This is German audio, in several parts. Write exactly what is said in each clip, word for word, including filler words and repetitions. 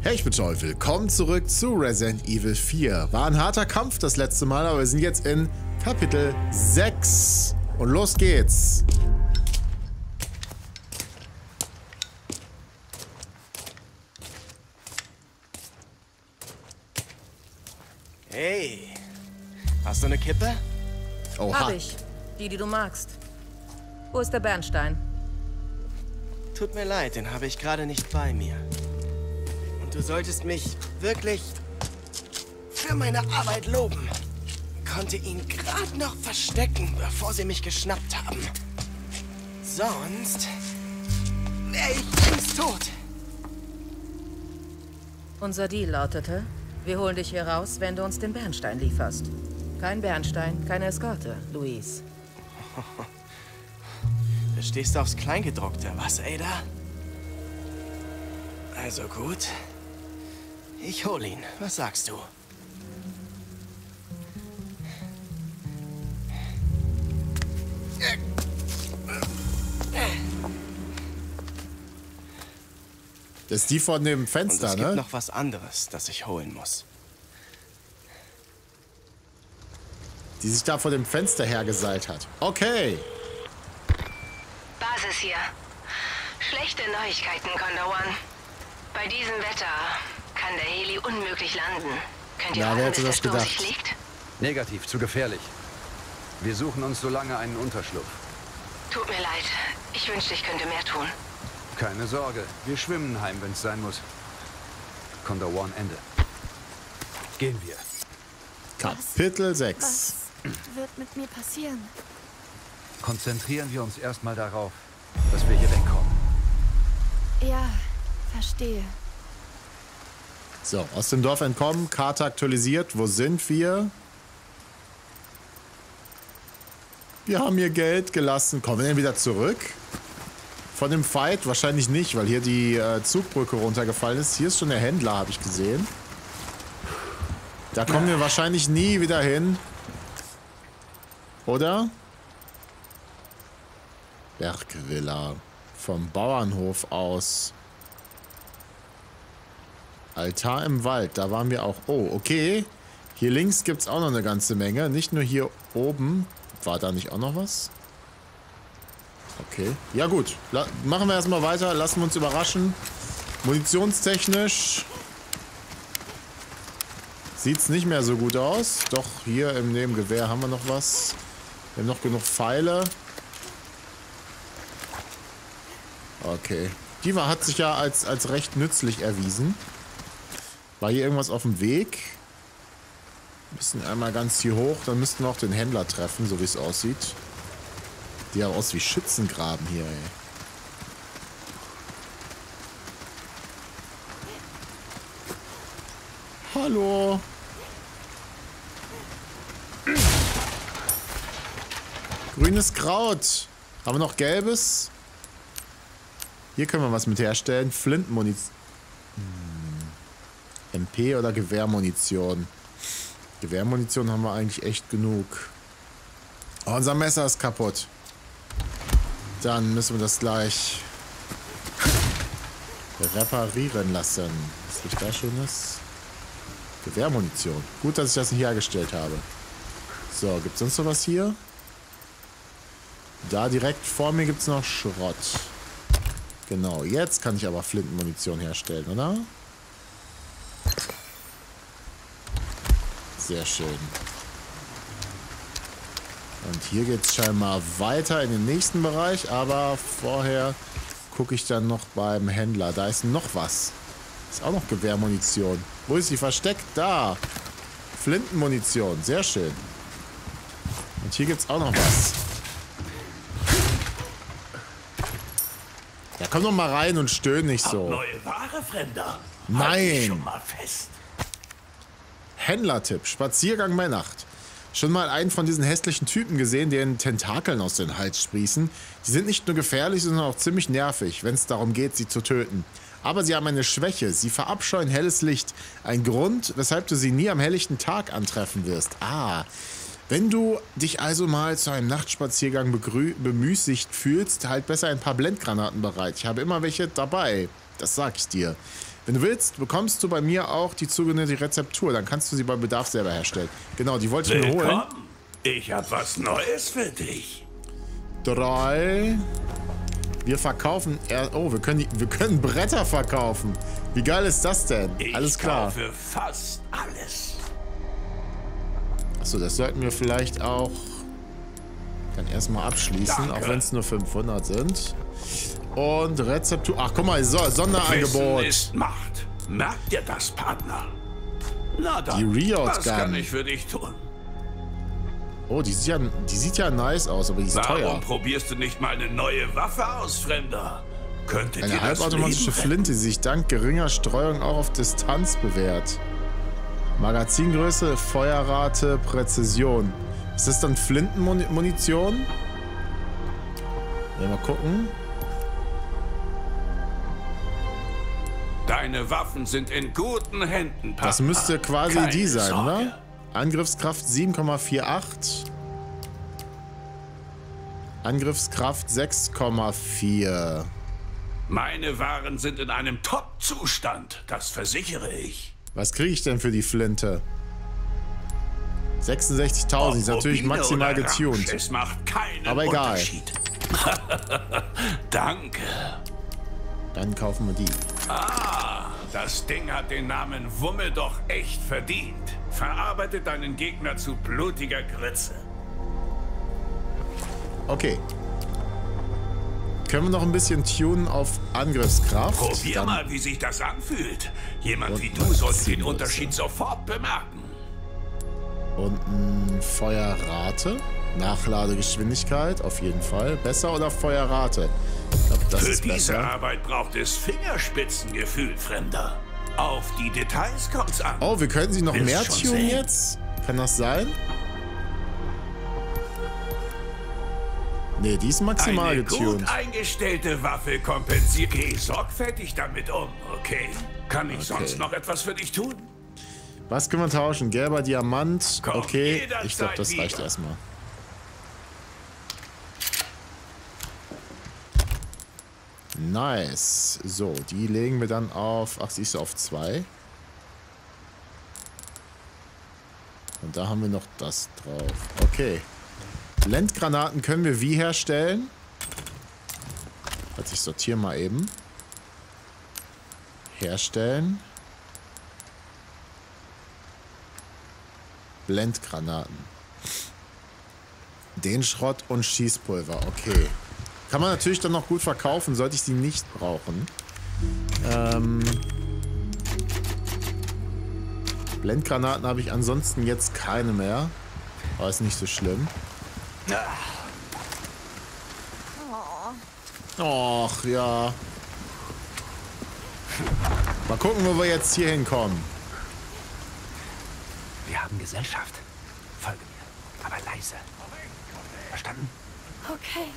Hey, ich bin Joel, willkommen zurück zu Resident Evil vier. War ein harter Kampf das letzte Mal, aber wir sind jetzt in Kapitel sechs. Und los geht's. Hey, hast du eine Kippe? Oha. Hab ich. Die, die du magst. Wo ist der Bernstein? Tut mir leid, den habe ich gerade nicht bei mir. Und du solltest mich wirklich für meine Arbeit loben. Konnte ihn gerade noch verstecken, bevor sie mich geschnappt haben. Sonst wäre ich längst tot. Unser Deal lautete, wir holen dich hier raus, wenn du uns den Bernstein lieferst. Kein Bernstein, keine Eskorte, Louise. Du stehst aufs Kleingedruckte, was, Ada? Also gut. Ich hol ihn. Was sagst du? Das ist die von dem Fenster, Und es ne? gibt noch was anderes, das ich holen muss. Die sich da vor dem Fenster hergeseilt hat. Okay. Basis hier. Schlechte Neuigkeiten, Condor One. Bei diesem Wetter kann der Heli unmöglich landen. Könnt ihr Na, warten, wer bis hätte der das Sturm gedacht? sich legt? Negativ, zu gefährlich. Wir suchen uns so lange einen Unterschlupf. Tut mir leid. Ich wünschte, ich könnte mehr tun. Keine Sorge, wir schwimmen heim, wenn es sein muss. Condor One, Ende. Gehen wir. Kapitel sechs. Was wird mit mir passieren? Konzentrieren wir uns erstmal darauf, dass wir hier wegkommen. Ja, verstehe. So, aus dem Dorf entkommen, Karte aktualisiert. Wo sind wir? Wir haben hier Geld gelassen. Kommen wir denn wieder zurück? Von dem Fight? Wahrscheinlich nicht, weil hier die äh, Zugbrücke runtergefallen ist. Hier ist schon der Händler, habe ich gesehen. Da kommen wir wahrscheinlich nie wieder hin. Oder? Bergvilla. Vom Bauernhof aus. Altar im Wald, da waren wir auch. Oh, okay. Hier links gibt es auch noch eine ganze Menge. Nicht nur hier oben. War da nicht auch noch was? Okay. Ja gut. La machen wir erstmal weiter. Lassen wir uns überraschen. Munitionstechnisch sieht es nicht mehr so gut aus. Doch hier im Nebengewehr haben wir noch was. Wir haben noch genug Pfeile. Okay. Die war, hat sich ja als, als recht nützlich erwiesen. War hier irgendwas auf dem Weg? Wir müssen einmal ganz hier hoch. Dann müssten wir auch den Händler treffen, so wie es aussieht. Die haben aus wie Schützengraben hier, ey. Hallo. Grünes Kraut. Haben wir noch gelbes? Hier können wir was mit herstellen. Flintmunition. Hm. M P oder Gewehrmunition. Gewehrmunition haben wir eigentlich echt genug. Oh, unser Messer ist kaputt. Dann müssen wir das gleich reparieren lassen. Was liegt da Schönes? Gewehrmunition. Gut, dass ich das nicht hergestellt habe. So, gibt es sonst noch was hier? Da direkt vor mir gibt es noch Schrott. Genau, jetzt kann ich aber Flintenmunition herstellen, oder? Sehr schön. Und hier geht es scheinbar weiter in den nächsten Bereich, aber vorher gucke ich dann noch beim Händler. Da ist noch was. Ist auch noch Gewehrmunition. Wo ist sie versteckt? Da. Flintenmunition. Sehr schön. Und hier gibt es auch noch was. Ja, komm doch mal rein und stöhn nicht so. Neue Ware, Fremder. Nein. Halt dich schon mal fest. Händlertipp. Spaziergang bei Nacht. Schon mal einen von diesen hässlichen Typen gesehen, deren Tentakeln aus dem Hals sprießen? Die sind nicht nur gefährlich, sondern auch ziemlich nervig, wenn es darum geht, sie zu töten. Aber sie haben eine Schwäche. Sie verabscheuen helles Licht. Ein Grund, weshalb du sie nie am helllichten Tag antreffen wirst. Ah, Wenn du dich also mal zu einem Nachtspaziergang bemüßigt fühlst, halt besser ein paar Blendgranaten bereit. Ich habe immer welche dabei. Das sag ich dir. Wenn du willst, bekommst du bei mir auch die zugenannte Rezeptur. Dann kannst du sie bei Bedarf selber herstellen. Genau, die wollte ich mir holen. Willkommen. Ich habe was Neues für dich. Drei. Wir verkaufen... Er oh, wir können, die, wir können Bretter verkaufen. Wie geil ist das denn? Ich alles klar. kaufe fast alles. Achso, das sollten wir vielleicht auch dann erstmal abschließen, Danke. auch wenn es nur fünfhundert sind. Und Rezeptur... Ach, guck mal, so, Sonderangebot. Wissen ist Macht. Merkt ihr das, Partner? Na dann, Die Riot was kann Gun. ich für dich tun? Oh, die sieht, ja, die sieht ja nice aus, aber die ist Warum teuer. probierst du nicht mal eine neue Waffe aus, Fremder? Könnte dir Eine das halbautomatische Leben retten? Flinte, die sich dank geringer Streuung auch auf Distanz bewährt. Magazingröße, Feuerrate, Präzision. Ist das dann Flintenmunition? Ja, mal gucken. Deine Waffen sind in guten Händen, Partner. Das müsste quasi Keine die sein, Sorge. oder? Angriffskraft sieben Komma achtundvierzig. Angriffskraft sechs Komma vier. Meine Waren sind in einem Top-Zustand, das versichere ich. Was kriege ich denn für die Flinte? sechsundsechzigtausend, ist Ob natürlich Rubine maximal oder getuned. Ramsch, es macht keinen Aber egal. Unterschied. Danke. Dann kaufen wir die. Ah, das Ding hat den Namen Wumme doch echt verdient. Verarbeitet deinen Gegner zu blutiger Grütze. Okay. Können wir noch ein bisschen tunen auf Angriffskraft? Probier Dann mal, wie sich das anfühlt. Jemand Und wie du sollte den Magazingröße. Unterschied sofort bemerken. unten Feuerrate. Nachladegeschwindigkeit, auf jeden Fall. Besser oder Feuerrate? Ich glaube, das Für ist diese besser. Arbeit braucht es Fingerspitzengefühl, Fremder. Auf die Details kommt's an. Oh, wir können sie noch Willst mehr schon tunen sehen? jetzt? Kann das sein? Nee, die ist maximal Eine getuned. gut eingestellte Waffe kompensiert. Geh sorgfältig damit um, okay? Kann ich sonst noch etwas für dich tun? Was können wir tauschen? Gelber Diamant. Komm Okay, jederzeit ich glaube, das reicht wieder. erstmal. Nice. So, die legen wir dann auf... Ach, siehst du, auf zwei. Und da haben wir noch das drauf. Okay. Blendgranaten können wir wie herstellen? Also ich sortiere mal eben. Herstellen. Blendgranaten. Den Schrott und Schießpulver. Okay. Kann man natürlich dann noch gut verkaufen, sollte ich sie nicht brauchen. Ähm... Blendgranaten habe ich ansonsten jetzt keine mehr. Aber ist nicht so schlimm. Och, ja. Mal gucken, wo wir jetzt hier hinkommen. Wir haben Gesellschaft. Folge mir, aber leise. Verstanden? Okay.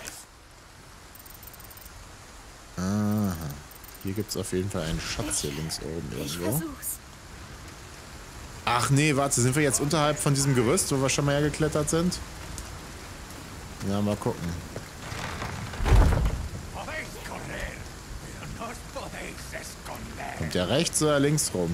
Aha. Hier gibt es auf jeden Fall einen Schatz hier links oben Ich irgendwo. versuch's. Ach nee, warte, sind wir jetzt unterhalb von diesem Gerüst, wo wir schon mal hergeklettert sind? Ja, mal gucken. Kommt der rechts oder links rum?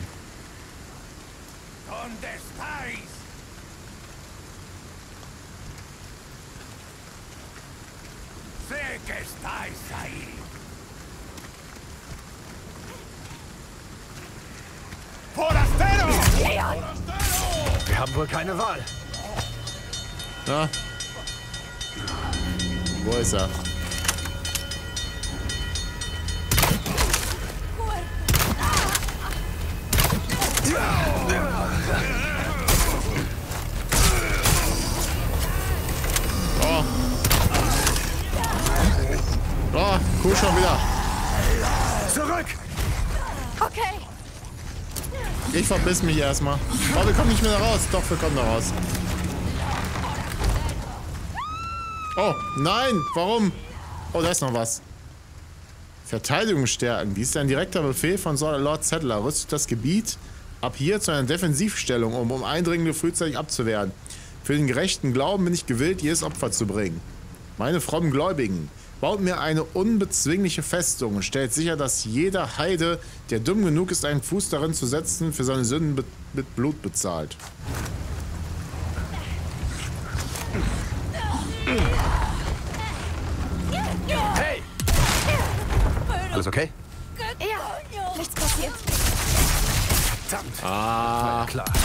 Wir haben wohl keine Wahl. Ja. Wo ist er? Oh. Oh, cool schon wieder. Zurück! Okay. Ich verbiss mich erstmal. Oh, wir kommen nicht mehr da raus. Doch, wir kommen da raus. Oh, nein! Warum? Oh, da ist noch was. Verteidigung stärken. Dies ist ein direkter Befehl von Lord Settler. Rüstet das Gebiet ab hier zu einer Defensivstellung um, um Eindringende frühzeitig abzuwehren. Für den gerechten Glauben bin ich gewillt, jedes Opfer zu bringen. Meine frommen Gläubigen, Baut mir eine unbezwingliche Festung und stellt sicher, dass jeder Heide, der dumm genug ist, einen Fuß darin zu setzen, für seine Sünden be mit Blut bezahlt. Hey! Alles okay? Ja, nichts passiert. Verdammt! Ah. War ja klar.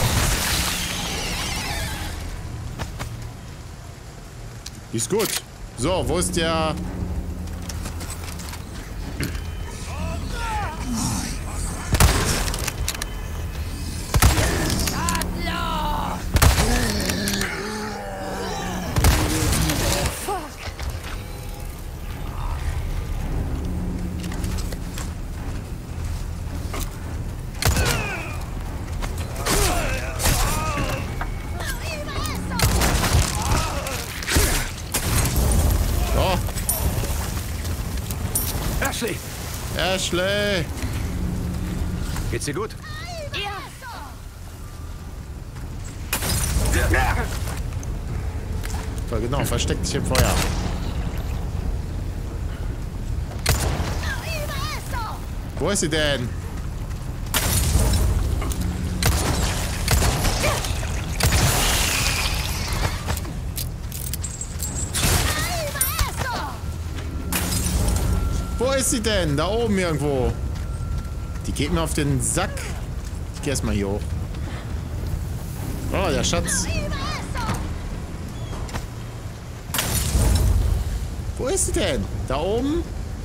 Die ist gut. So, wo ist der... Ashley! Ashley! Geht's dir gut? So, genau, versteck dich im Feuer. Wo ist sie denn? Wo ist sie denn? Da oben irgendwo. Die geht mir auf den Sack. Ich geh erstmal hier hoch. Oh, der Schatz. Wo ist sie denn? Da oben?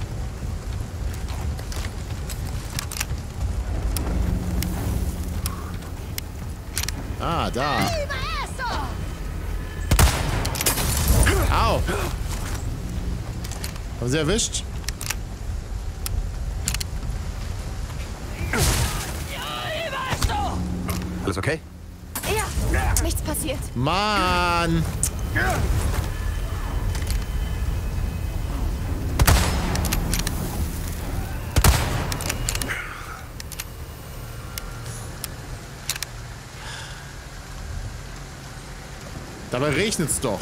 Ah, da. Au. Haben sie erwischt? Alles okay? Ja, nichts passiert. Mann! Dabei regnet's doch.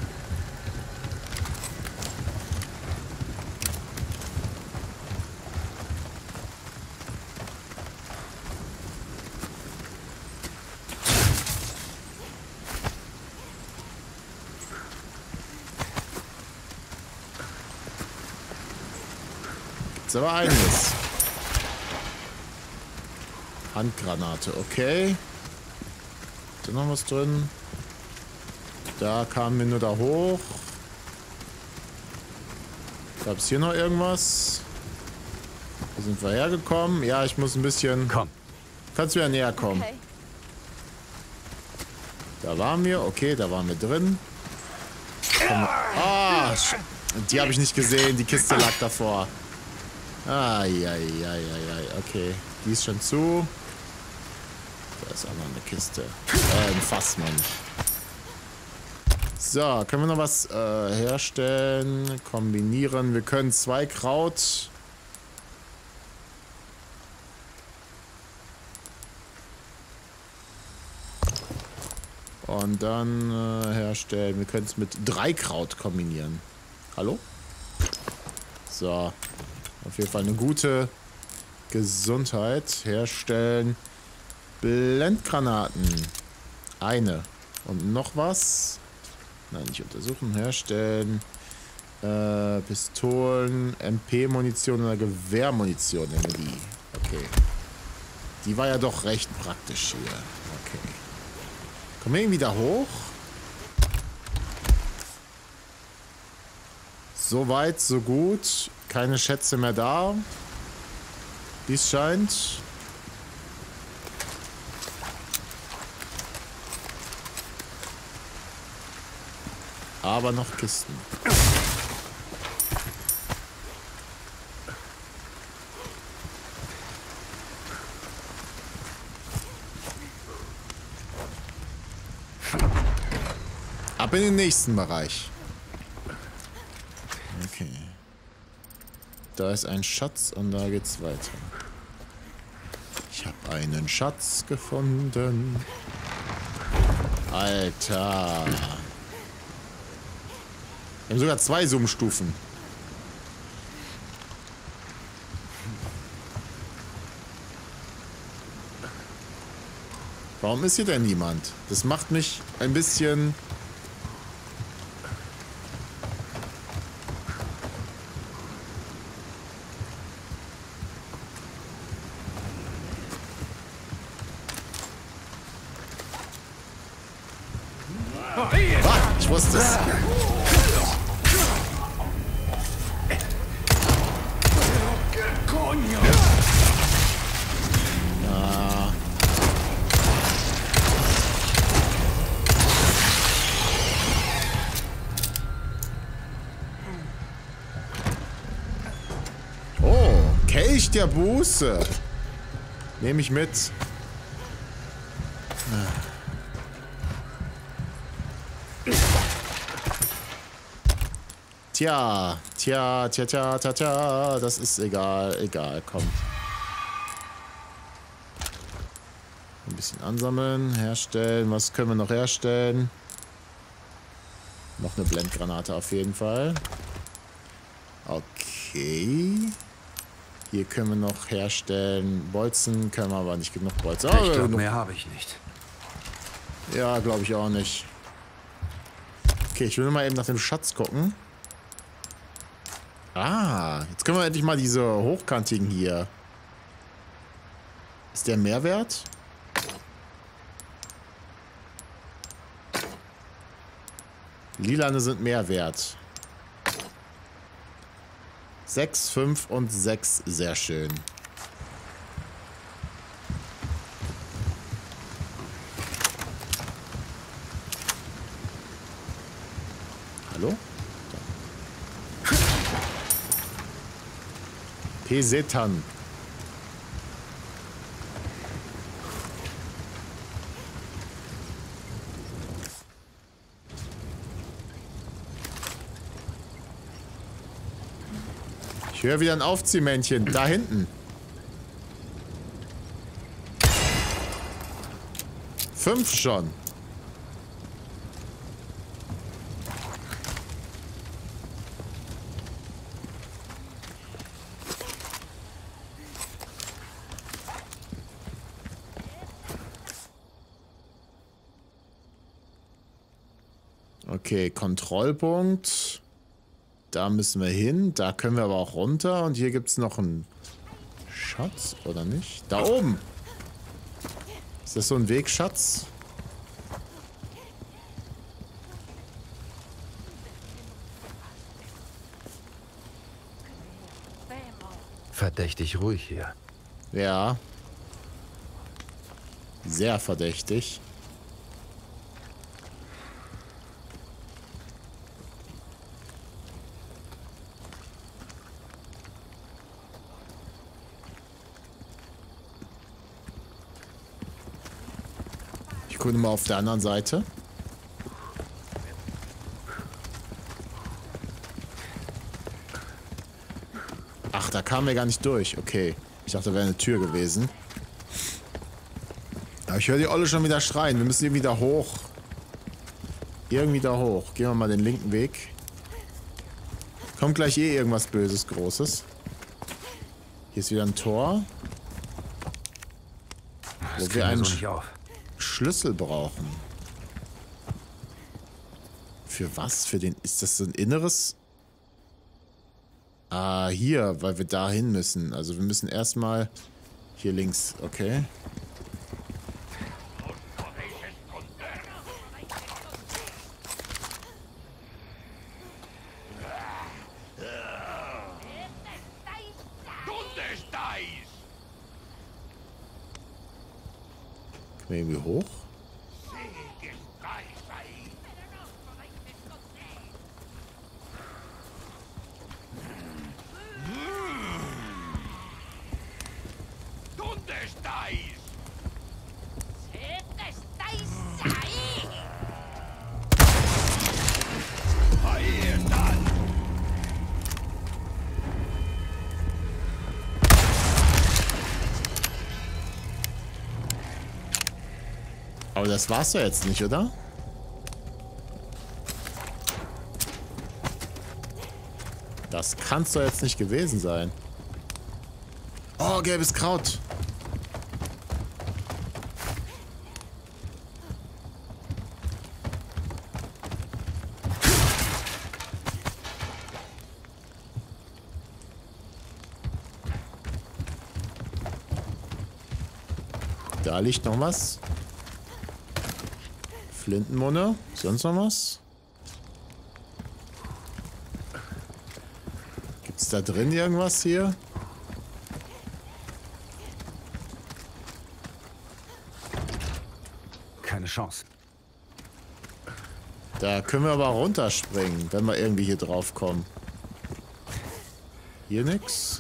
Gibt's aber einiges. Handgranate, okay. Ist da noch was drin? Da kamen wir nur da hoch. Gab es hier noch irgendwas? Da sind wir hergekommen. Ja, ich muss ein bisschen... Komm. Kannst du ja näher kommen. Okay. Da waren wir. Okay, da waren wir drin. Ah, die habe ich nicht gesehen. Die Kiste lag davor. Ah, ja, ja, ja, ja. Okay, die ist schon zu. Da ist auch noch eine Kiste. Äh, ein Fass, Mann. So, können wir noch was äh, herstellen? Kombinieren. Wir können zwei Kraut. Und dann äh, herstellen. Wir können es mit drei Kraut kombinieren. Hallo? So. Auf jeden Fall eine gute Gesundheit. Herstellen. Blendgranaten. Eine. Und noch was? Nein, nicht untersuchen. Herstellen. Äh, Pistolen. M P-Munition oder Gewehrmunition. Nehmen wir die. Okay. Die war ja doch recht praktisch hier. Okay. Kommen wir irgendwie da hoch? So weit, so gut. Keine Schätze mehr da. Wie es scheint. Aber noch Kisten. Ab in den nächsten Bereich. Okay. Da ist ein Schatz und da geht's weiter. Ich habe einen Schatz gefunden. Alter. Wir haben sogar zwei Zoom-Stufen. Warum ist hier denn niemand? Das macht mich ein bisschen... Ah, ich wusste es. Ja. Oh, Kelch der Buße. Nehme ich mit. Tja, tja, tja, tja, tja, tja, das ist egal, egal, komm. Ein bisschen ansammeln, herstellen, was können wir noch herstellen? Noch eine Blendgranate auf jeden Fall. Okay. Hier können wir noch herstellen, Bolzen können wir aber nicht genug Bolzen. Ich glaube, mehr habe ich nicht. Ja, glaube ich auch nicht. Okay, ich will nur mal eben nach dem Schatz gucken. Ah, jetzt können wir endlich mal diese hochkantigen hier. Ist der Mehrwert? Lilane sind Mehrwert. sechs, fünf und sechs, sehr schön. Hallo? Pesetan. Ich höre wieder ein Aufziehmännchen. Da hinten. Fünf schon. Okay, Kontrollpunkt. Da müssen wir hin. Da können wir aber auch runter. Und hier gibt es noch einen Schatz, oder nicht? Da oben. Ist das so ein Wegschatz? Verdächtig ruhig hier. Ja. Sehr verdächtig. Ich gucke mal auf der anderen Seite. Ach, da kamen wir gar nicht durch. Okay. Ich dachte, da wäre eine Tür gewesen. Aber ich höre die Olle schon wieder schreien. Wir müssen irgendwie da hoch. Irgendwie da hoch. Gehen wir mal den linken Weg. Kommt gleich eh irgendwas Böses, Großes. Hier ist wieder ein Tor. Wo wir einen so nicht auf. Schlüssel brauchen. Für was? Für den... Ist das so ein inneres... Ah, hier, weil wir da hin müssen. Also wir müssen erstmal... Hier links, okay. Können wir irgendwie hoch? Aber das war's doch jetzt nicht, oder? Das kann's doch jetzt nicht gewesen sein. Oh, gelbes Kraut. Da liegt noch was. Flintenmunde. Sonst noch was? Gibt's da drin irgendwas hier? Keine Chance. Da können wir aber runterspringen, wenn wir irgendwie hier drauf kommen. Hier nix.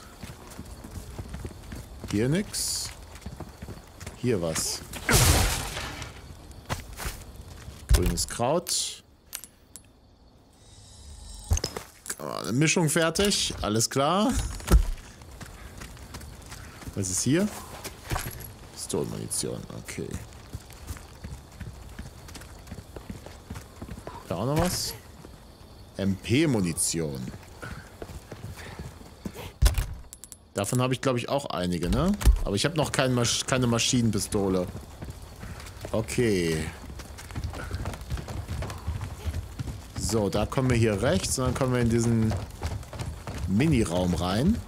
Hier nix. Hier was. Grünes Kraut. Eine Mischung fertig. Alles klar. Was ist hier? Pistolenmunition. Okay. Da auch noch was? M P-Munition. Davon habe ich, glaube ich, auch einige, ne? Aber ich habe noch kein Masch keine Maschinenpistole. Okay. So, da kommen wir hier rechts und dann kommen wir in diesen Mini-Raum rein.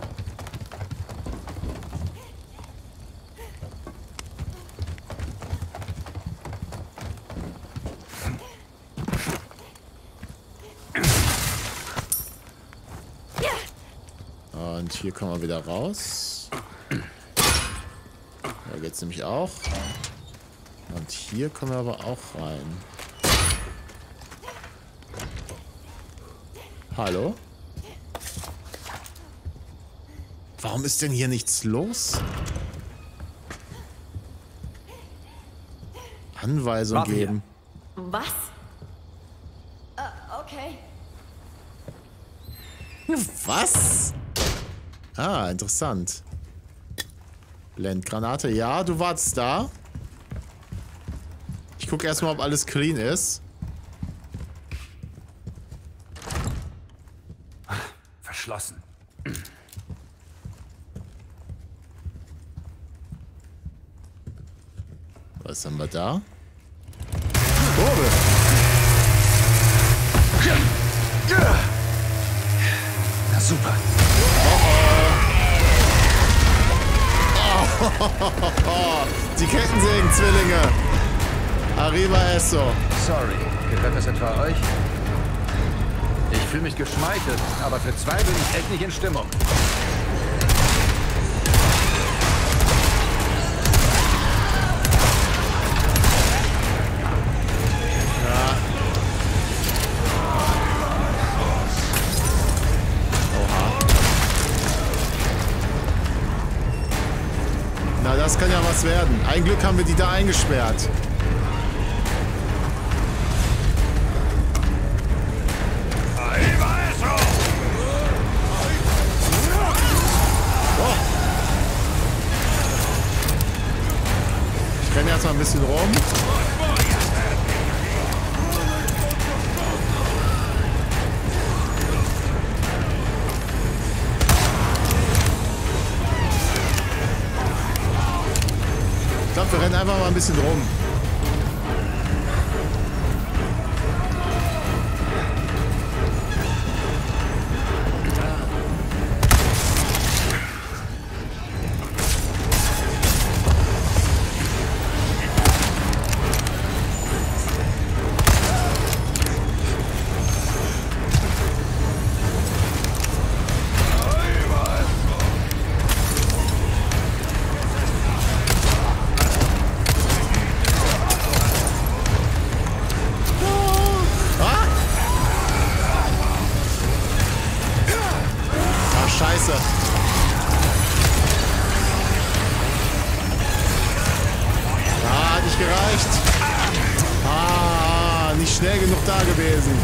Und hier kommen wir wieder raus. Da geht's nämlich auch. Und hier kommen wir aber auch rein. Hallo? Warum ist denn hier nichts los? Anweisung Warte hier. geben. Was? Uh, okay. Was? Ah, interessant. Blendgranate. Ja, du wartest da. Ich gucke erstmal, ob alles clean ist. Verschlossen. Was haben wir da? Kurbel. Na super. Die Kettensägen-Zwillinge. Arriba Esso. Sorry, gehört das etwa euch? Ich fühle mich geschmeichelt, aber für zwei bin ich echt nicht in Stimmung. Ja. Oha. Na, das kann ja was werden. Ein Glück haben wir die da eingesperrt. Ich renne erstmal ein bisschen rum. Ich glaube, wir rennen einfach mal ein bisschen rum. Scheiße. Ah, hat nicht gereicht. Ah, nicht schnell genug da gewesen.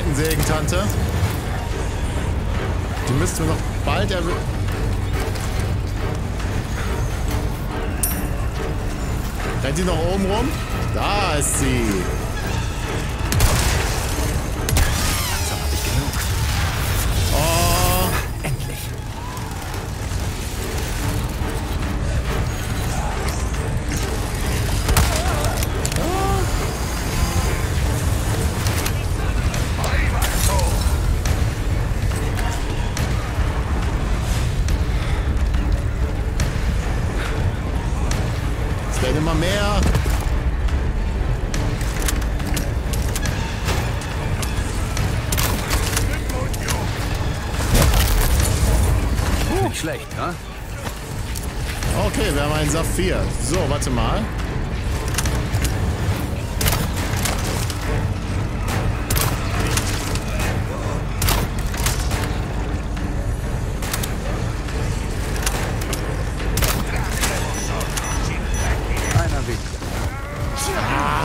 Kettensägen, Tante. Die müssten wir noch bald erwischen. Rennt die noch oben rum? Da ist sie. Langsam hab ich genug. Oh. Endlich. Es werden immer mehr. Nicht schlecht, ne? Okay, wir haben einen Saphir. So, warte mal. Einer weniger.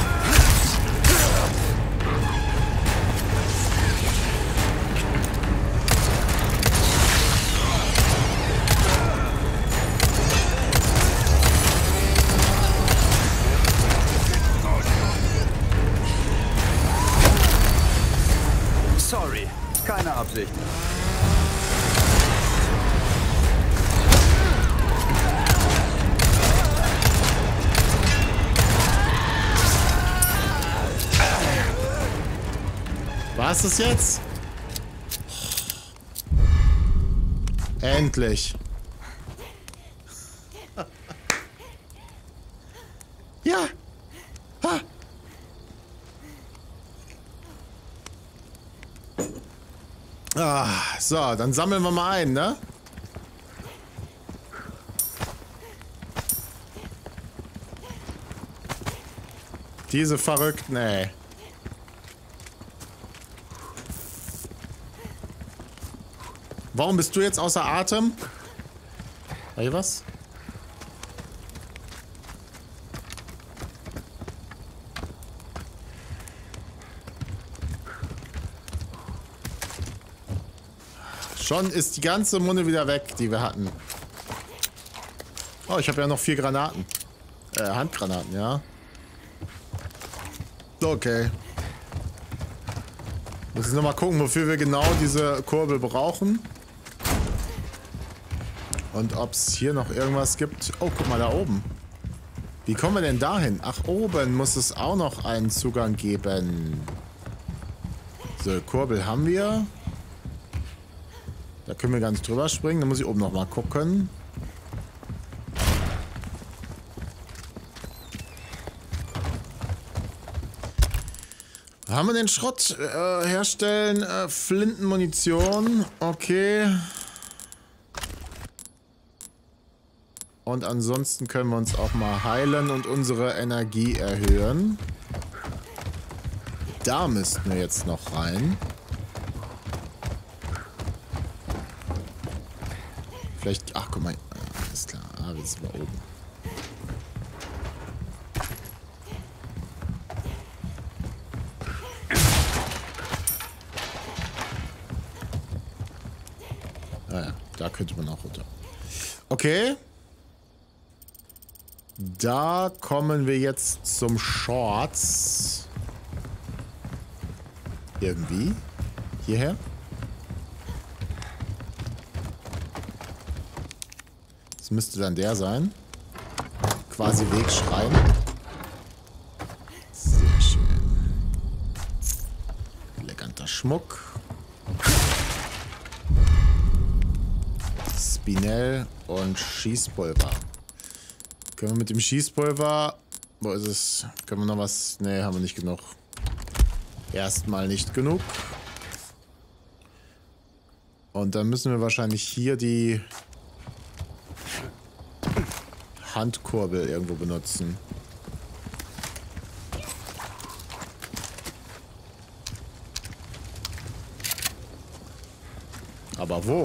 Sorry, keine Absicht. War es das jetzt? Endlich. Ja. Ha. Ah, so, dann sammeln wir mal ein, ne? Diese Verrückten, ey. Warum bist du jetzt außer Atem? War hier was? Schon ist die ganze Munde wieder weg, die wir hatten. Oh, ich habe ja noch vier Granaten. Äh, Handgranaten, ja. Okay. Muss ich nochmal gucken, wofür wir genau diese Kurbel brauchen. Und ob es hier noch irgendwas gibt. Oh, guck mal da oben. Wie kommen wir denn dahin? Ach, oben muss es auch noch einen Zugang geben. So, Kurbel haben wir. Da können wir ganz drüber springen. Dann muss ich oben noch mal gucken. Haben wir den Schrott äh, herstellen? Äh, Flintenmunition. Okay. Und ansonsten können wir uns auch mal heilen und unsere Energie erhöhen. Da müssten wir jetzt noch rein. Vielleicht... Ach, guck mal. Alles klar. Ah, wir sind mal oben. Ah ja, da könnte man auch runter. Okay. Da kommen wir jetzt zum Shorts. Irgendwie. Hierher. Das müsste dann der sein. Quasi Wegschreien. Sehr schön. Eleganter Schmuck. Spinell und Schießpulver. Können wir mit dem Schießpulver... Wo ist es? Können wir noch was... Ne, haben wir nicht genug. Erstmal nicht genug. Und dann müssen wir wahrscheinlich hier die Handkurbel irgendwo benutzen. Aber wo?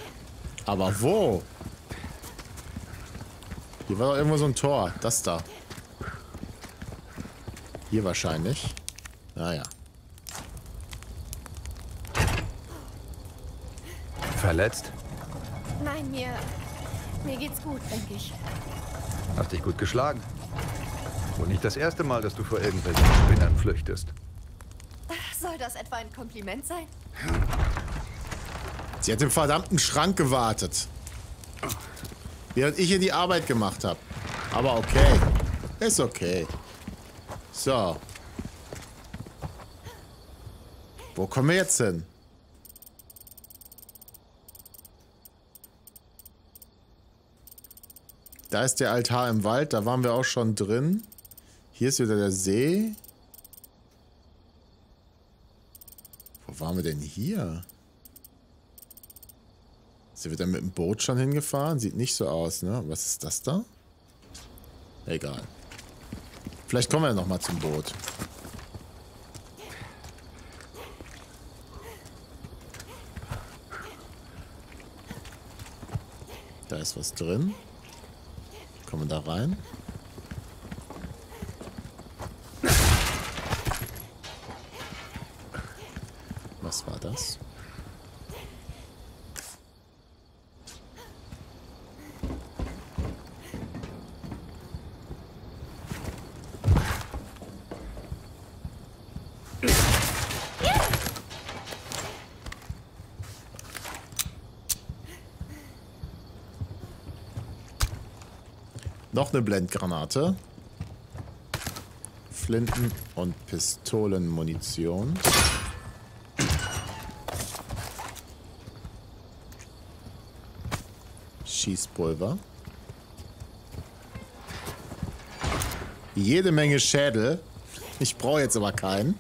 Aber wo? Hier war doch irgendwo so ein Tor. Das da. Hier wahrscheinlich. Naja. Verletzt? Nein, mir. Mir geht's gut, denke ich. Hast dich gut geschlagen. Wohl nicht das erste Mal, dass du vor irgendwelchen Spinnern flüchtest. Soll das etwa ein Kompliment sein? Sie hat im verdammten Schrank gewartet. Während ich hier die Arbeit gemacht habe. Aber okay. Ist okay. So. Wo kommen wir jetzt hin? Da ist der Altar im Wald. Da waren wir auch schon drin. Hier ist wieder der See. Wo waren wir denn hier? Sind wir da mit dem Boot schon hingefahren? Sieht nicht so aus, ne? Was ist das da? Egal. Vielleicht kommen wir ja nochmal zum Boot. Da ist was drin. Kommen wir da rein? Was war das? Noch eine Blendgranate. Flinten- und Pistolenmunition. Schießpulver. Jede Menge Schädel. Ich brauche jetzt aber keinen.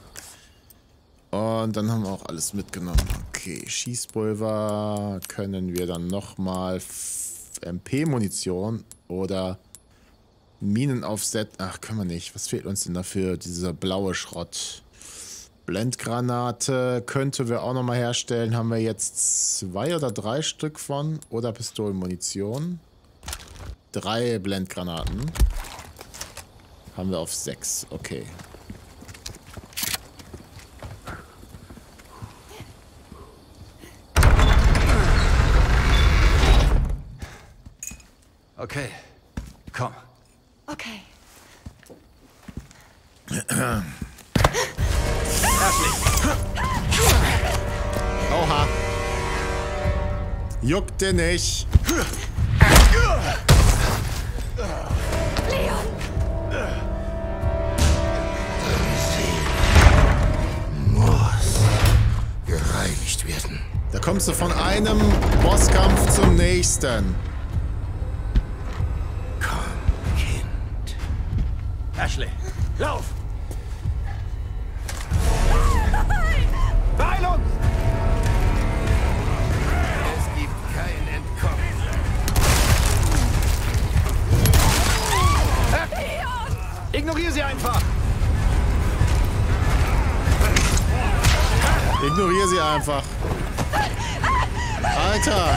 Und dann haben wir auch alles mitgenommen. Okay, Schießpulver können wir dann nochmal M P-Munition oder Minen aufsetzen. Ach, können wir nicht. Was fehlt uns denn dafür? Dieser blaue Schrott. Blendgranate könnten wir auch nochmal herstellen. Haben wir jetzt zwei oder drei Stück von. Oder Pistolenmunition. Drei Blendgranaten. Haben wir auf sechs. Okay. Okay, komm. Okay. Oha. Juckte nicht. Leon! Muss gereinigt werden. Da kommst du von einem Bosskampf zum nächsten. Komm, Kind. Ashley, lauf! Beeil uns! Es gibt kein Entkommen. Ignoriere sie einfach! Ignoriere sie einfach. Alter!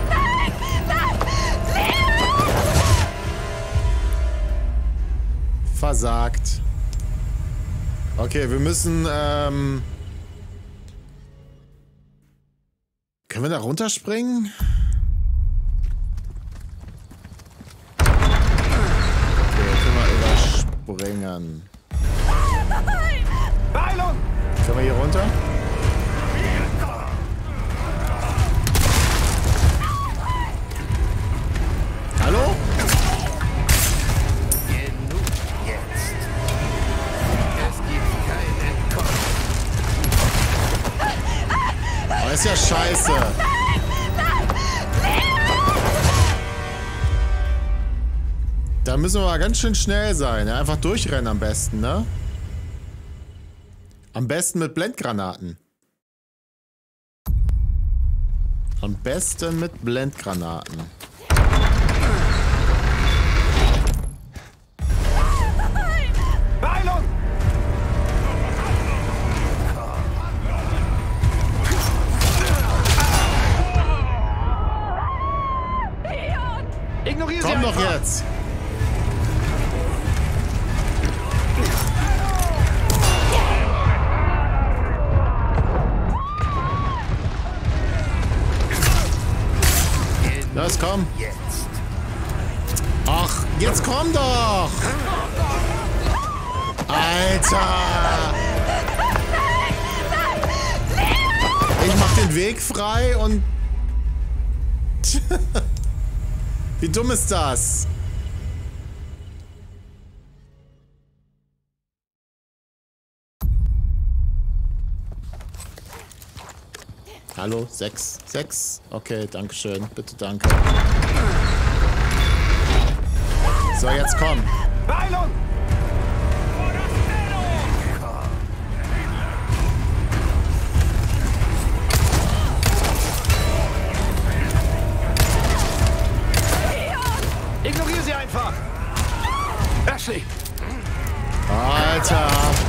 Versagt. Okay, wir müssen, ähm... können wir da runterspringen? Okay, können wir überspringen. Beeilung! Können wir hier runter? Hallo? Genug jetzt. Es gibt kein Entkommen. Oh, ist ja scheiße. Da müssen wir mal ganz schön schnell sein. Ja? Einfach durchrennen am besten, ne? Am besten mit Blendgranaten. Am besten mit Blendgranaten. Beeilung! Ignoriere sie Komm doch einfach! jetzt! Alter! Ich mach den Weg frei und... Wie dumm ist das? Hallo, sechs, sechs. Okay, danke schön. Bitte, danke. So, jetzt komm. Beeilung! Ignoriere sie einfach! Ashley! Alter!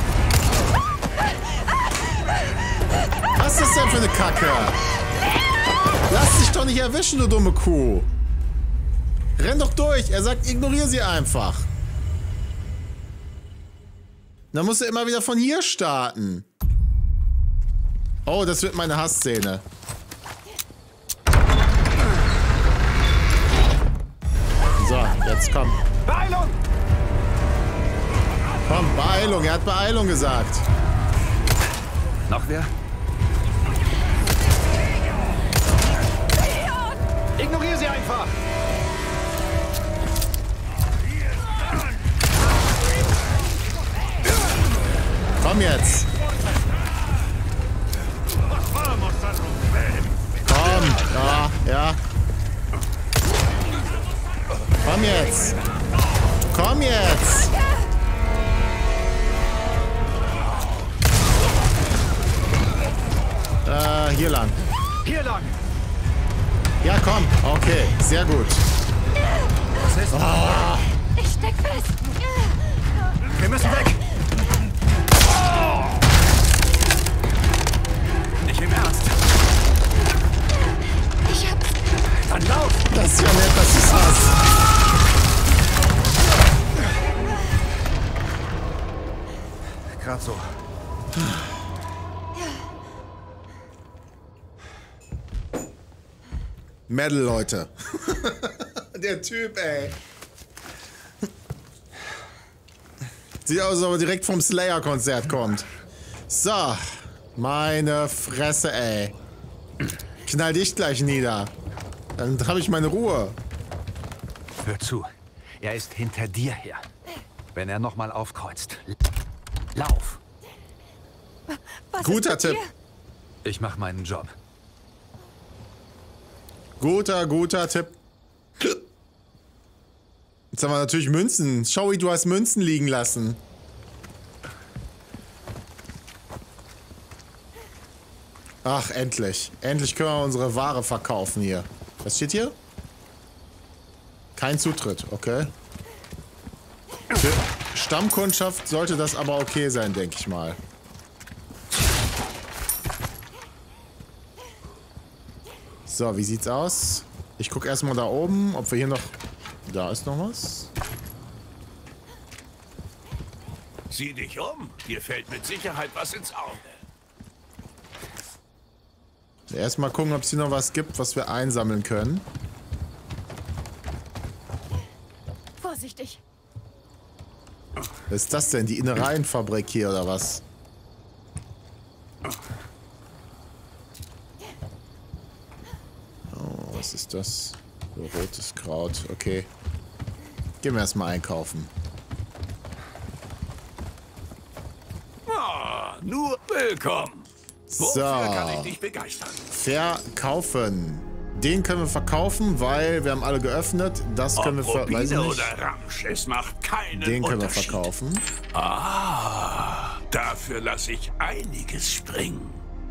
Was ist das denn für eine Kacke? Lass dich doch nicht erwischen, du dumme Kuh! Renn doch durch! Er sagt, ignoriere sie einfach! Dann musst du immer wieder von hier starten. Oh, das wird meine Hassszene. So, jetzt komm. Beeilung! Komm, Beeilung. Er hat Beeilung gesagt. Noch wer? Ignoriere sie einfach! Komm jetzt. Komm. Ja, ja. Komm jetzt. Komm jetzt. Äh, hier lang. Hier lang! Ja, komm. Okay, sehr gut. Was ist? Oh. Ich steck fest. Wir müssen weg! Nicht im Ernst! Ich hab... Dann lauf! Das ist ja nett, dass du es hast. Gerade so. Metal, Leute. Der Typ, ey. Sieht aus, als ob er direkt vom Slayer-Konzert kommt. So. Meine Fresse, ey. Knall dich gleich nieder. Dann habe ich meine Ruhe. Hör zu. Er ist hinter dir her. Wenn er nochmal aufkreuzt. Lauf! Was Guter ist mit Tipp. dir? Ich mach meinen Job. Guter, guter Tipp. Jetzt haben wir natürlich Münzen. Showy, du hast Münzen liegen lassen. Ach, endlich. Endlich können wir unsere Ware verkaufen hier. Was steht hier? Kein Zutritt, okay. Für Stammkundschaft sollte das aber okay sein, denke ich mal. So, wie sieht's aus? Ich gucke erstmal da oben, ob wir hier noch... Da ist noch was. Sieh dich um. Dir fällt mit Sicherheit was ins Auge. Erstmal gucken, ob es hier noch was gibt, was wir einsammeln können. Vorsichtig. Was ist das denn? Die Innereienfabrik hier oder was? Oh, was ist das? So, rotes Kraut. Okay. Gehen wir erstmal einkaufen. Ah, nur willkommen. Wofür kann ich dich begeistern? Verkaufen. Den können wir verkaufen, weil wir haben alle geöffnet. Das können wir ver... Weiß ich Rubine nicht. oder Ramsch, es macht keinen Den können wir Unterschied. verkaufen. Ah, dafür lasse ich einiges springen.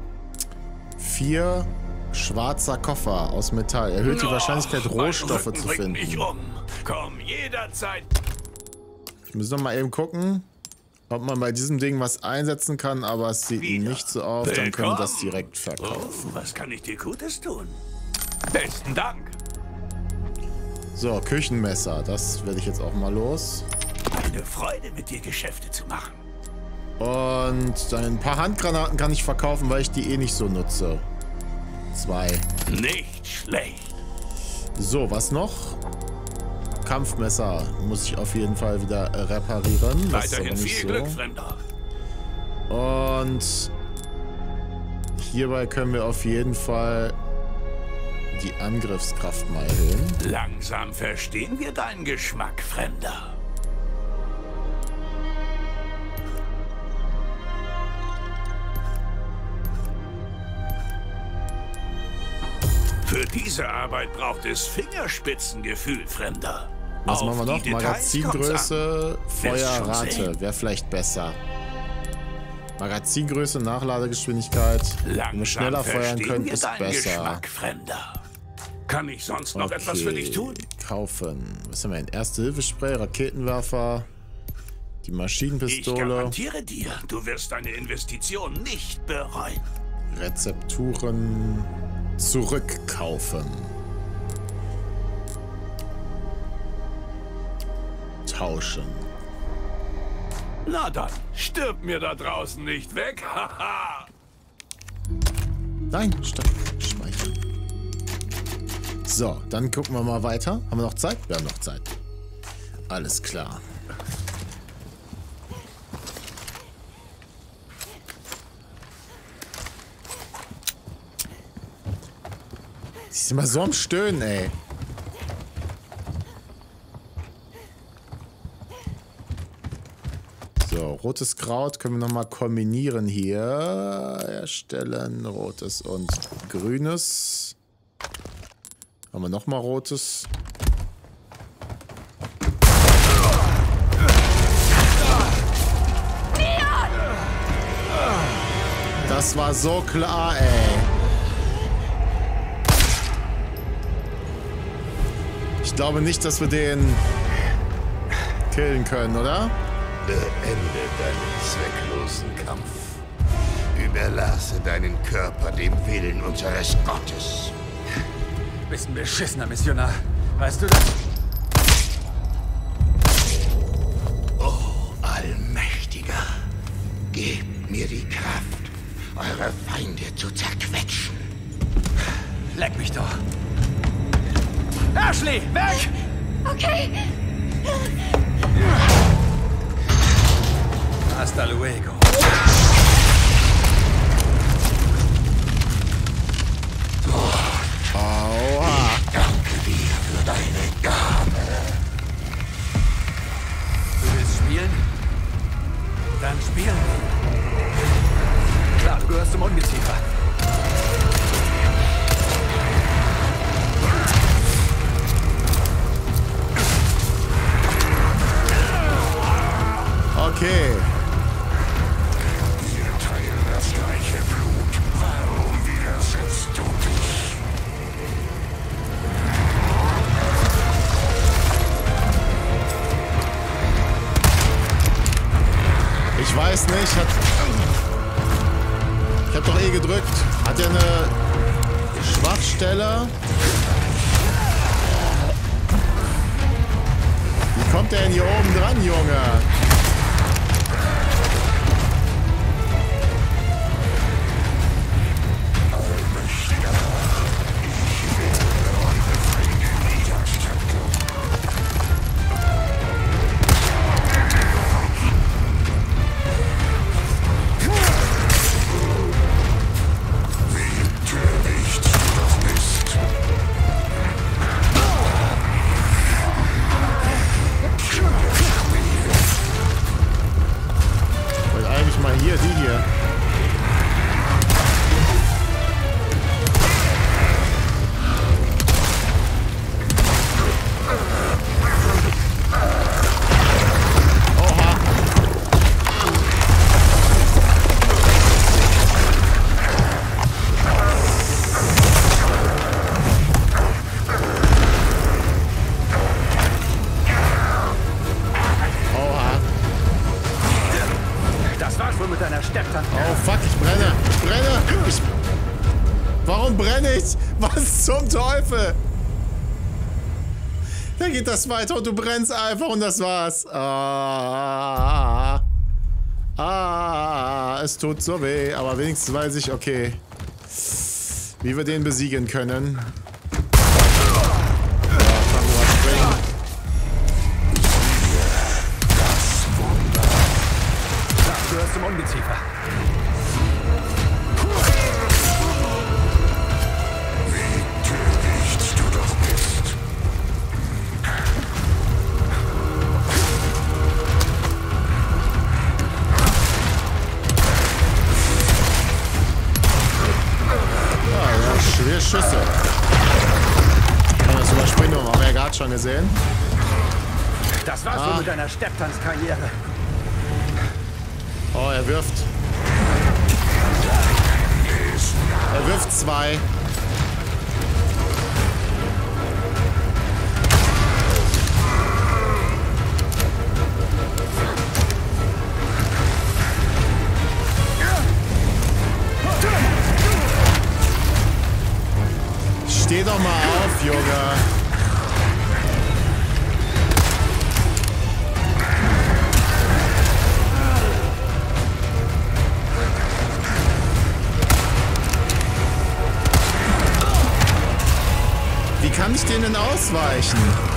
Vier schwarzer Koffer aus Metall. Erhöht die Wahrscheinlichkeit, Oh, mein Rohstoffe Rücken zu bringt mich finden. um. Komm jederzeit. Ich muss noch mal eben gucken, ob man bei diesem Ding was einsetzen kann, aber es sieht Wieder. nicht so aus. Dann können wir das Willkommen. direkt verkaufen. Oh, was kann ich dir Gutes tun? Besten Dank. So, Küchenmesser. Das werde ich jetzt auch mal los. Eine Freude, mit dir Geschäfte zu machen. Und dann ein paar Handgranaten kann ich verkaufen, weil ich die eh nicht so nutze. Zwei. Nicht schlecht. So, was noch? Kampfmesser muss ich auf jeden Fall wieder äh, reparieren. Das ist aber Weiterhin nicht viel so. Glück, Fremder. Und hierbei können wir auf jeden Fall die Angriffskraft mal erhöhen. Langsam verstehen wir deinen Geschmack, Fremder. Für diese Arbeit braucht es Fingerspitzengefühl, Fremder. Was Auf machen wir noch? die Details Magazingröße, kommt's an. Wirst schon Feuerrate. sehen. Wäre vielleicht besser. Magazingröße, Nachladegeschwindigkeit. Wenn wir Langsam schneller feuern verstehen können, wir ist deinen besser. Geschmack, Fremder. Kann ich sonst noch etwas für dich tun? Kaufen. Was haben wir denn? Erste-Hilfe-Spray, Raketenwerfer, die Ich Maschinenpistole, garantiere dir, du wirst deine Investition nicht bereuen. Rezepturen zurückkaufen. Tauschen. Na dann, stirb mir da draußen nicht weg. Haha. Nein, stopp. Speichern. So, dann gucken wir mal weiter. Haben wir noch Zeit? Wir haben noch Zeit. Alles klar. Die ist immer so am Stöhnen, ey. So, rotes Kraut können wir nochmal kombinieren hier. Erstellen, rotes und grünes. Haben wir nochmal rotes. Das war so klar, ey. Ich glaube nicht, dass wir den killen können, oder? Beende deinen zwecklosen Kampf. Überlasse deinen Körper dem Willen unseres Gottes. Bist ein beschissener Missionar. Weißt du das? Oh, Allmächtiger, gebt mir die Kraft, eure Feinde zu zerquetschen. Leck mich doch. Ashley, weg! Okay. Hasta luego. Aua. Danke dir für deine Gabe. Du willst spielen? Dann spielen. Klar, du gehörst zum Ungeziefer. Okay. Wir teilen das gleiche Blut. Warum widersetzt du dich? Ich weiß nicht. Hat ich hab doch eh gedrückt. Hat er eine Schwachstelle? Wie kommt der denn hier oben dran, Junge? Hier, die hier. Oha. Oha. Das war's wohl mit deiner Stepptante. Oh fuck, ich brenne. Ich brenne. Ich... Warum brenne ich? Was zum Teufel? Da geht das weiter und du brennst einfach und das war's. Ah, ah, es tut so weh. Aber wenigstens weiß ich, okay, wie wir den besiegen können. Los zum Ungeziefer. Wie töricht du doch bist. Ja, ja, schwer Schüsse. Kann das überspringen, haben wir ja gerade schon gesehen. Das war's Ah. wohl mit deiner Stepptanzkarriere. Oh, er wirft. Er wirft zwei. Steh doch mal auf, Junge. Wie kann ich denen ausweichen?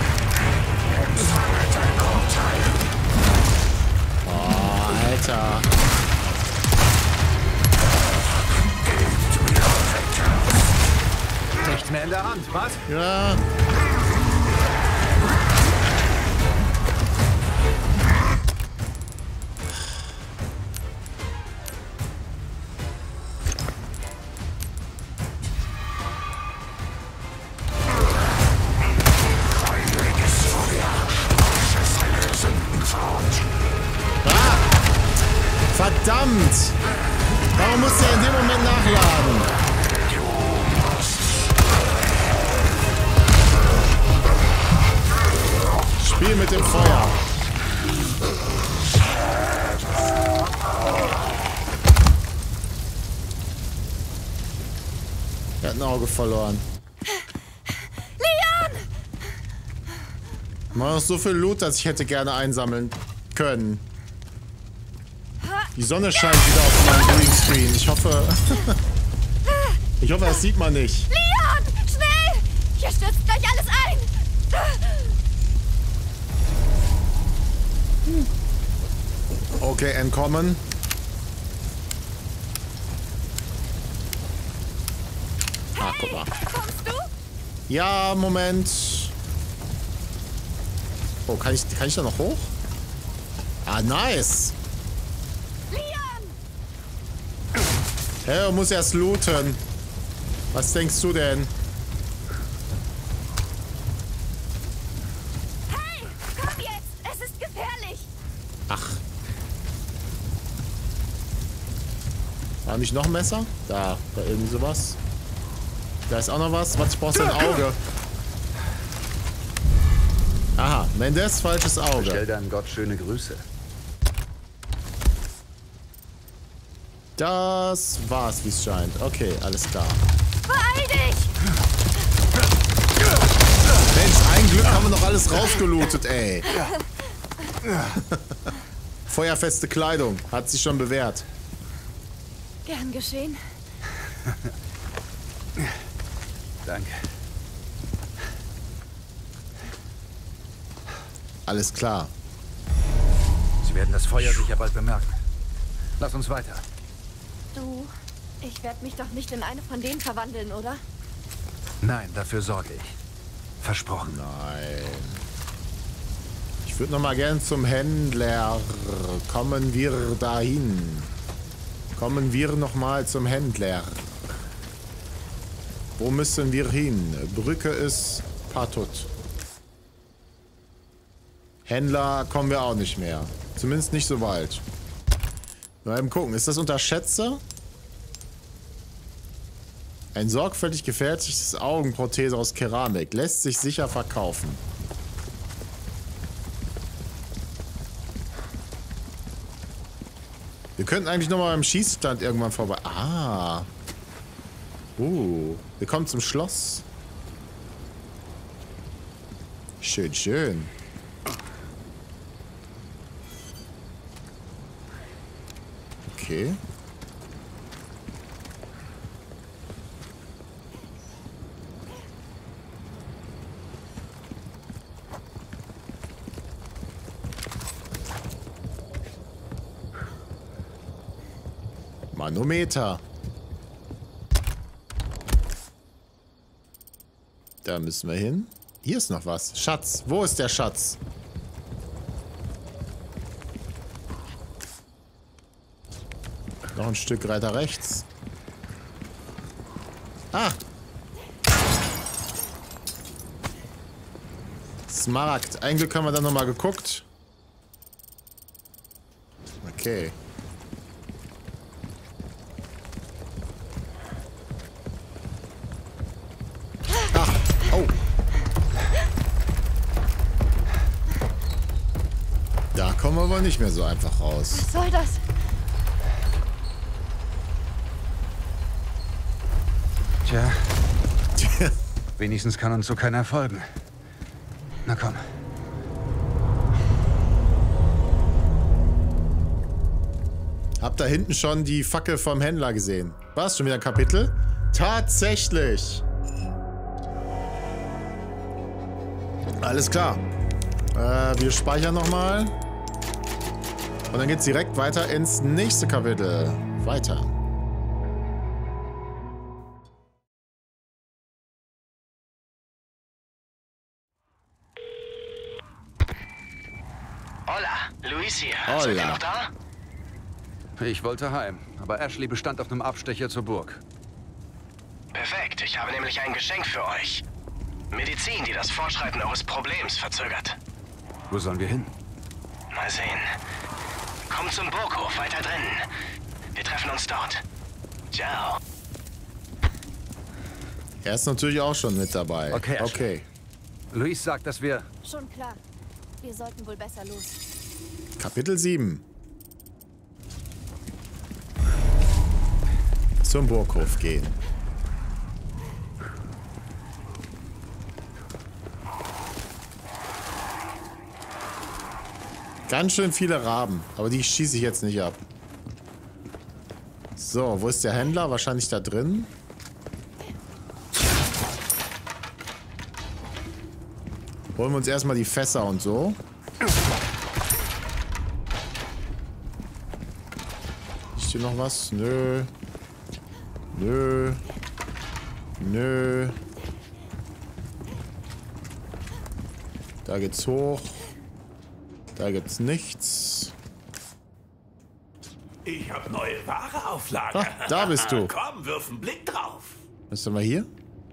Oh, Alter. Nichts mehr in der Hand, was? Ja. Ah! Verdammt! Warum muss er in dem Moment nachladen? Spiel mit dem Feuer. Er hat ein Auge verloren. Leon! Man hat noch so viel Loot, dass ich hätte gerne einsammeln können. Die Sonne scheint wieder auf meinem Greenscreen. Ich hoffe... ich hoffe, das sieht man nicht. Leon! Schnell! Hier stürzt gleich alles ein! Okay, entkommen. Ah, guck mal. Kommst du? Ja, Moment. Oh, kann ich, kann ich da noch hoch? Ah, nice. Leon! Hey, muss erst looten. Was denkst du denn? Hey! Komm jetzt! Es ist gefährlich! Ach. War nicht noch ein Messer? Da, da irgendwie sowas. Da ist auch noch was. Was, ich brauche ein Auge. Aha, Mendes, falsches Stell Auge. deinem Gott schöne Grüße. Das war's, wie es scheint. Okay, alles klar. Beeil dich! Mensch, ein Glück haben wir noch alles rausgelootet, ey. Feuerfeste Kleidung. Hat sich schon bewährt. Gern geschehen. Danke. Alles klar. Sie werden das Feuer sicher bald bemerken. Lass uns weiter. Du, ich werde mich doch nicht in eine von denen verwandeln, oder? Nein, dafür sorge ich. Versprochen. Nein. Ich würde noch mal gern zum Händler. Kommen wir dahin. Kommen wir noch mal zum Händler. Wo müssen wir hin? Brücke ist Patut. Händler kommen wir auch nicht mehr. Zumindest nicht so weit. Mal eben gucken. Ist das Unterschätzer? Ein sorgfältig gefertigtes Augenprothese aus Keramik. Lässt sich sicher verkaufen. Wir könnten eigentlich noch mal beim Schießstand irgendwann vorbei. Ah. Uh. Wir kommen zum Schloss. Schön, schön. Okay. Manometer. Da müssen wir hin. Hier ist noch was. Schatz. Wo ist der Schatz? Noch ein Stück weiter rechts. Ah! Smaragd. Ein Glück haben wir dann nochmal geguckt. Okay. Ach, oh. Da kommen wir wohl nicht mehr so einfach raus. Was soll das? Tja. Wenigstens kann uns so keiner folgen. Na komm. Hab da hinten schon die Fackel vom Händler gesehen. War es schon wieder ein Kapitel? Tatsächlich! Alles klar. Äh, wir speichern nochmal. Und dann geht's direkt weiter ins nächste Kapitel. Weiter. Hola, Luis hier. Hola. Seid ihr noch da? Ich wollte heim, aber Ashley bestand auf einem Abstecher zur Burg. Perfekt, ich habe nämlich ein Geschenk für euch. Medizin, die das Fortschreiten eures Problems verzögert. Wo sollen wir hin? Mal sehen. Kommt zum Burghof, weiter drinnen. Wir treffen uns dort. Ciao. Er ist natürlich auch schon mit dabei. Okay, Ashley. Okay. Luis sagt, dass wir... Schon klar. Wir sollten wohl besser los. Kapitel sieben. Zum Burghof gehen. Ganz schön viele Raben, aber die schieße ich jetzt nicht ab. So, wo ist der Händler? Wahrscheinlich da drin. Holen wir uns erstmal die Fässer und so. Ist hier noch was? Nö. Nö. Nö. Da geht's hoch. Da gibt's nichts. Ich habe neue Ware auf Lager. Ah, da bist du. Komm, wirf einen Blick drauf. Was haben wir hier?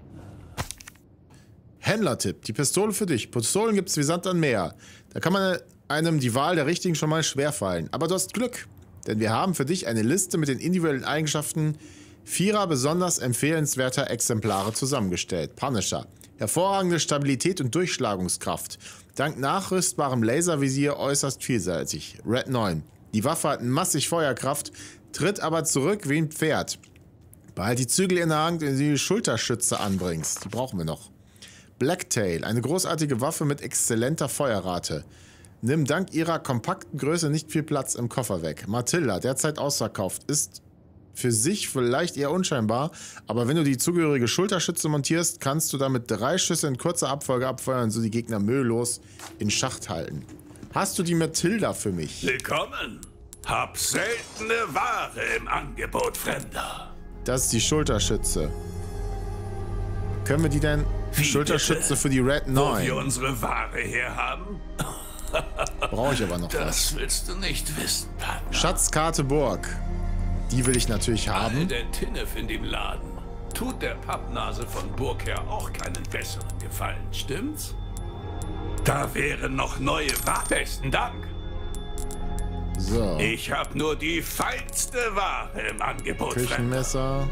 Händlertipp. Die Pistole für dich. Pistolen gibt's wie Sand am Meer. Da kann man einem die Wahl der richtigen schon mal schwerfallen. Aber du hast Glück. Denn wir haben für dich eine Liste mit den individuellen Eigenschaften vierer besonders empfehlenswerter Exemplare zusammengestellt. Punisher. Hervorragende Stabilität und Durchschlagungskraft. Dank nachrüstbarem Laservisier äußerst vielseitig. Red neun. Die Waffe hat massig Feuerkraft, tritt aber zurück wie ein Pferd. Behalt die Zügel in der Hand, wenn du die Schulterschütze anbringst. Die brauchen wir noch. Blacktail. Eine großartige Waffe mit exzellenter Feuerrate. Nimm dank ihrer kompakten Größe nicht viel Platz im Koffer weg. Matilda. Derzeit ausverkauft. Ist für sich vielleicht eher unscheinbar, aber wenn du die zugehörige Schulterschütze montierst, kannst du damit drei Schüsse in kurzer Abfolge abfeuern und so die Gegner mühelos in Schacht halten. Hast du die Matilda für mich? Willkommen. Hab seltene Ware im Angebot, Fremder. Das ist die Schulterschütze. Können wir die denn? Wie Schulterschütze bitte? für die Red Wo wir neun. unsere Ware herhaben? Brauche ich aber noch was. Das willst du nicht wissen, Partner. Schatzkarte Burg. Die will ich natürlich All haben. der Tinnef in dem Laden tut der Pappnase von Burgherr auch keinen besseren Gefallen, stimmt's? Da wären noch neue Ware. Besten Dank. So. Ich habe nur die feinste Ware im Angebot. Küchenmesser.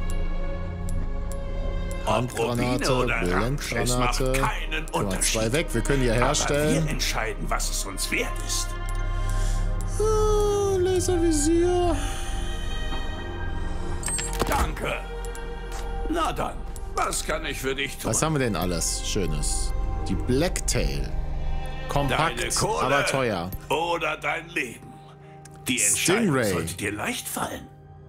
Ob Rubine Handgranate, oder Ramsch, es macht Blendgranate. keinen Guck mal, Unterschied. zwei weg, wir können die Aber herstellen. wir entscheiden, was es uns wert ist. Oh, Laservisier. Danke. Na dann, was kann ich für dich tun? Was haben wir denn alles Schönes? Die Blacktail. Kompakt, Deine Kohle aber teuer. oder dein Leben? Die Entscheidung Stingray. sollte dir leicht fallen.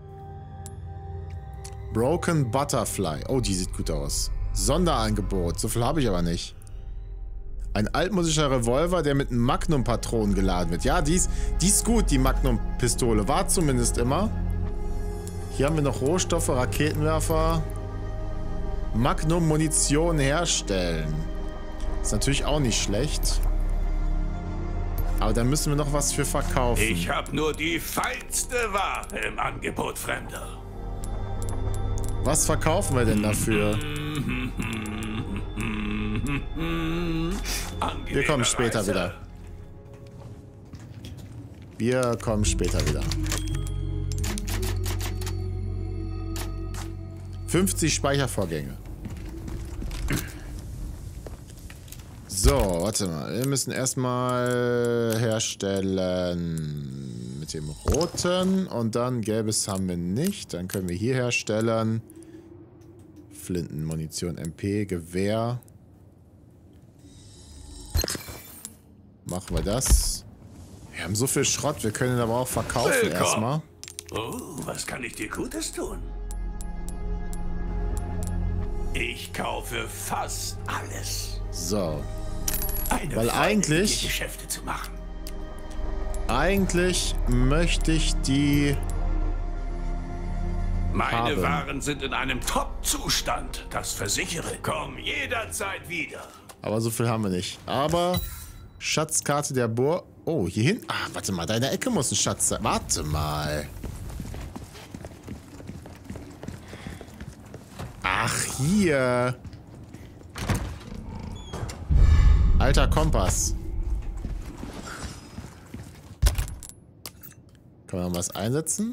Broken Butterfly. Oh, die sieht gut aus. Sonderangebot. So viel habe ich aber nicht. Ein altmodischer Revolver, der mit Magnum-Patronen geladen wird. Ja, die ist, die ist gut, die Magnum-Pistole. War zumindest immer. Hier haben wir noch Rohstoffe, Raketenwerfer. Magnum Munition herstellen. Ist natürlich auch nicht schlecht. Aber da müssen wir noch was für verkaufen. Ich habe nur die feinste Ware im Angebot, Fremder. Was verkaufen wir denn dafür? Wir kommen später wieder. Wir kommen später wieder. fünfzig Speichervorgänge. So, warte mal. Wir müssen erstmal herstellen mit dem roten und dann gelbes haben wir nicht. Dann können wir hier herstellen. Flinten, Munition, M P, Gewehr. Machen wir das. Wir haben so viel Schrott, wir können ihn aber auch verkaufen erstmal. Oh, was kann ich dir Gutes tun? Ich kaufe fast alles. So. Eine Weil Freude, eigentlich... die Geschäfte zu machen. Eigentlich möchte ich die... Meine haben. Waren sind in einem Top-Zustand. Das versichere. Komm jederzeit wieder. Aber so viel haben wir nicht. Aber Schatzkarte der Burg... Oh, hier hinten... Ah, warte mal, da in der Ecke muss ein Schatz sein. Warte mal. Ach, hier. Alter Kompass. Kann man was einsetzen?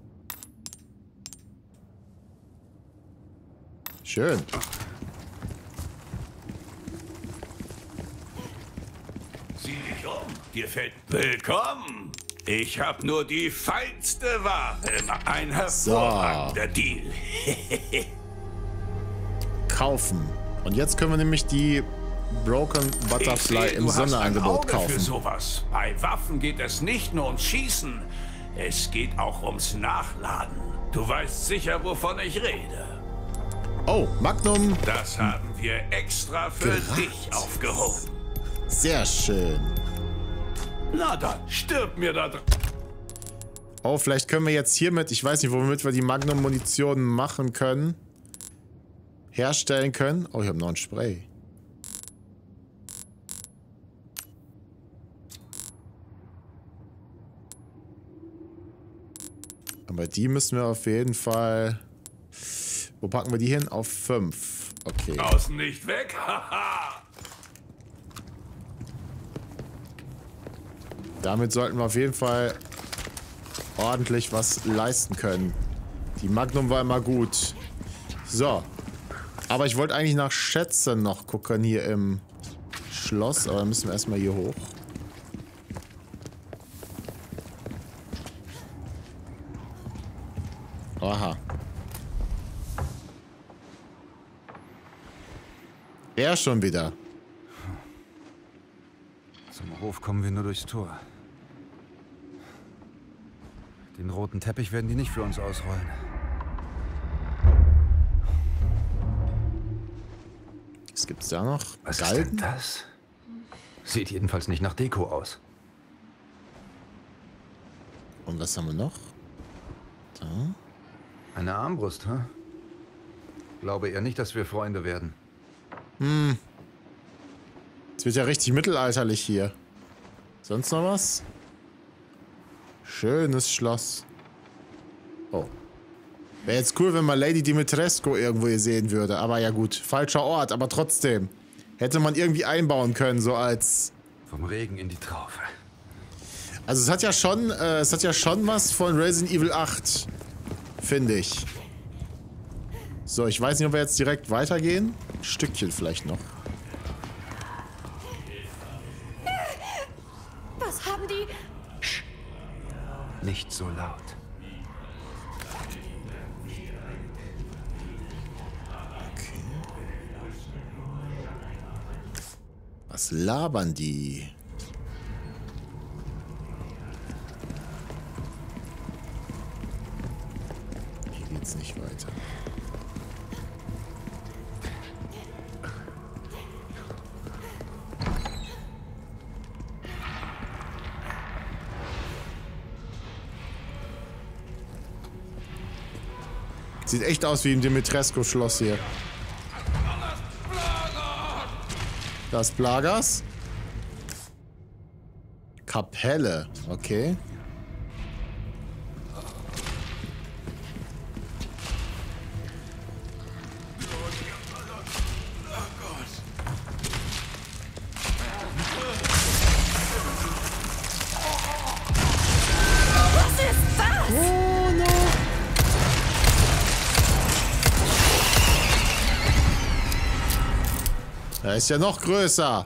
Schön. Sieh dich um. Dir fällt... Willkommen. Ich habe nur die feinste Ware. Ein hervorragender so. Deal. Kaufen. Und jetzt können wir nämlich die Broken Butterfly sehe, im Sonderangebot kaufen. Für sowas. Bei Waffen geht es nicht nur ums Schießen. Es geht auch ums Nachladen. Du weißt sicher, wovon ich rede. Oh, Magnum. Das haben wir extra für Gerad. dich aufgehoben. Sehr schön. Na dann, stirb mir da drin. Oh, vielleicht können wir jetzt hiermit, ich weiß nicht, womit wir die Magnum-Munition machen können. Herstellen können. Oh, ich habe noch ein Spray. Aber die müssen wir auf jeden Fall... Wo packen wir die hin? Auf fünf. Okay. Außen nicht weg. Haha. Damit sollten wir auf jeden Fall ordentlich was leisten können. Die Magnum war immer gut. So. Aber ich wollte eigentlich nach Schätzen noch gucken hier im Schloss. Aber dann müssen wir erstmal hier hoch. Aha. Er schon wieder. Zum Hof kommen wir nur durchs Tor. Den roten Teppich werden die nicht für uns ausrollen. Was gibt's da noch? Was Galgen? ist denn das? Sieht jedenfalls nicht nach Deko aus. Und was haben wir noch? Da. Eine Armbrust, hä? Glaube eher nicht, dass wir Freunde werden. Hm. Es wird ja richtig mittelalterlich hier. Sonst noch was? Schönes Schloss. Oh. Wäre jetzt cool, wenn man Lady Dimitrescu irgendwo hier sehen würde. Aber ja gut, falscher Ort, aber trotzdem. Hätte man irgendwie einbauen können, so als... Vom Regen in die Traufe. Also es hat ja schon, äh, es hat ja schon was von Resident Evil acht. Finde ich. So, ich weiß nicht, ob wir jetzt direkt weitergehen. Ein Stückchen vielleicht noch. Was haben die? Psst. Nicht so laut. Okay. Was labern die? Hier geht's nicht weiter. Sieht echt aus wie im Dimitrescu-Schloss hier. Das Plagas. Kapelle, okay. Er ist ja noch größer.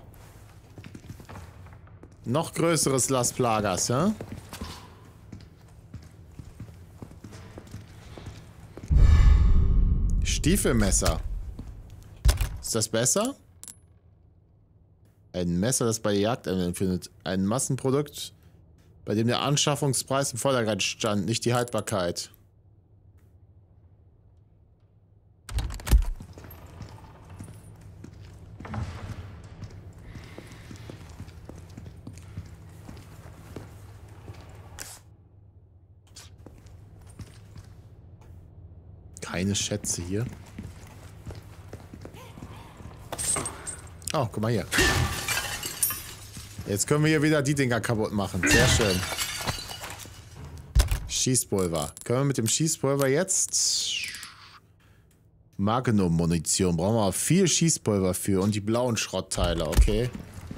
Noch größeres Las Plagas, ja? Stiefelmesser. Ist das besser? Ein Messer, das bei der Jagd findet. Ein Massenprodukt, bei dem der Anschaffungspreis im Vordergrund stand, nicht die Haltbarkeit. Keine Schätze hier. Oh, guck mal hier. Jetzt können wir hier wieder die Dinger kaputt machen. Sehr schön. Schießpulver. Können wir mit dem Schießpulver jetzt... Magnum-Munition. Brauchen wir viel Schießpulver für. Und die blauen Schrottteile, okay.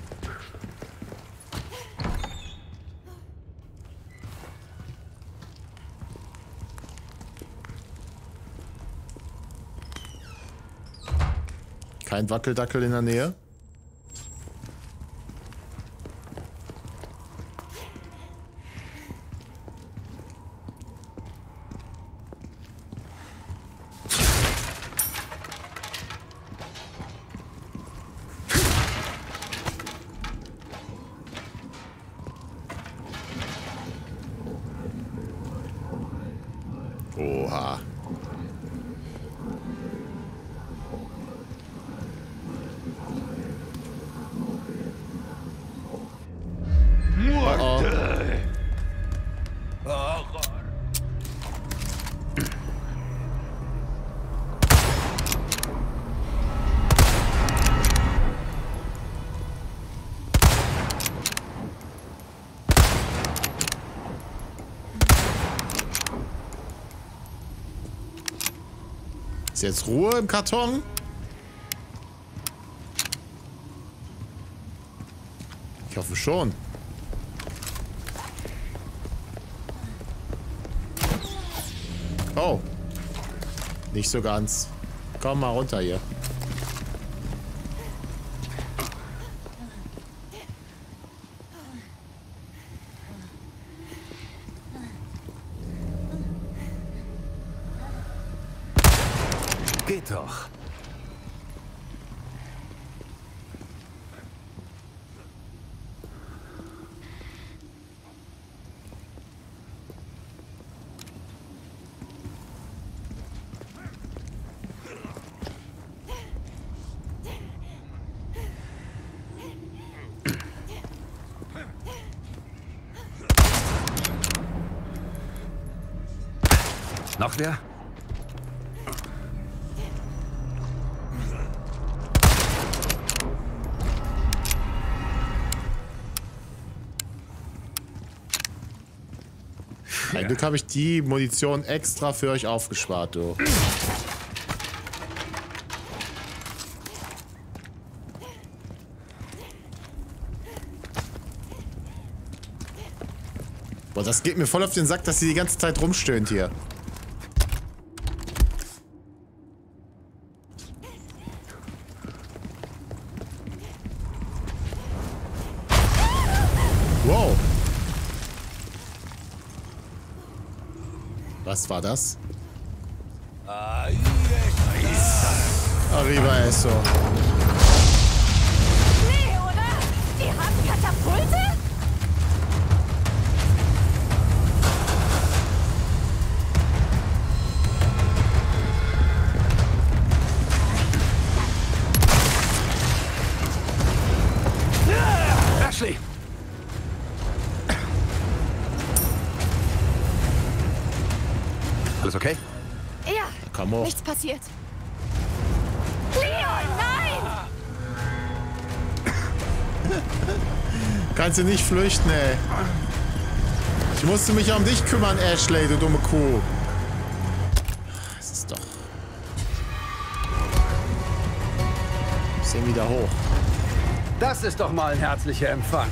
Kein Wackeldackel in der Nähe. Oha. Ist jetzt Ruhe im Karton? Ich hoffe schon. Oh. Nicht so ganz. Komm mal runter hier. Geht doch. Noch wer? Ein Glück habe ich die Munition extra für euch aufgespart, du. Boah, das geht mir voll auf den Sack, dass sie die ganze Zeit rumstöhnt hier. Wow. Was war das? Arriba eso. Nee, oder? Die haben Katapulte? Ashley! Alles okay? Ja. komm hoch. Nichts passiert. Leon, nein! Kannst du nicht flüchten, ey. Ich musste mich um dich kümmern, Ashley, du dumme Kuh. Das ist doch... Ich seh wieder hoch. Das ist doch mal ein herzlicher Empfang.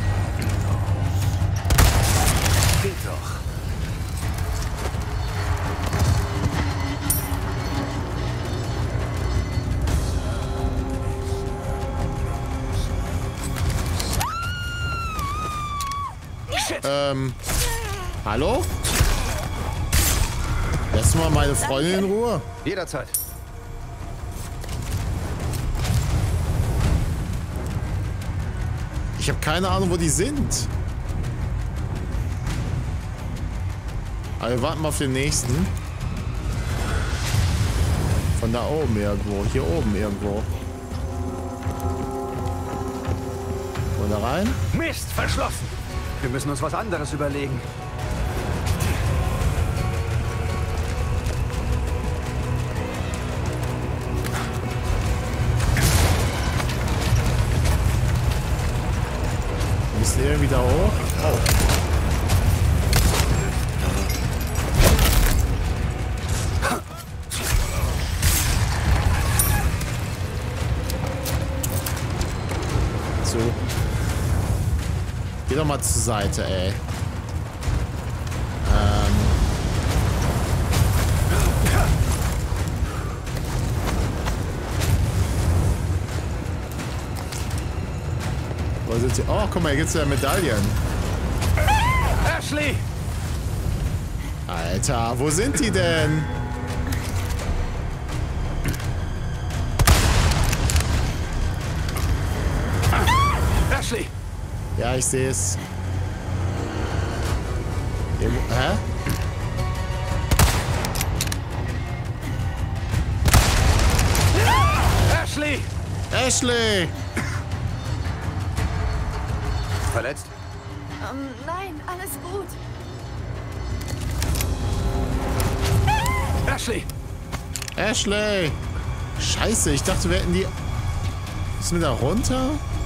Geht doch. Ähm, hallo? Lass mal meine Freundin in Ruhe. Jederzeit. Ich habe keine Ahnung, wo die sind. Aber wir warten mal auf den nächsten. Von da oben irgendwo. Hier oben irgendwo. Und da rein? Mist, verschlossen. Wir müssen uns was anderes überlegen. Wir müssen irgendwie da hoch. Oh. So. Geh doch mal zur Seite, ey. Ähm. Wo sind sie? Oh, guck mal, hier gibt's ja Medaillen. Ashley! Alter, wo sind die denn? Ashley! Ja, ich sehe es. Hä? Ashley! Ashley! Verletzt? Ähm, nein, alles gut. Ashley! Ashley! Scheiße, ich dachte, wir hätten die... Müssen wir da runter?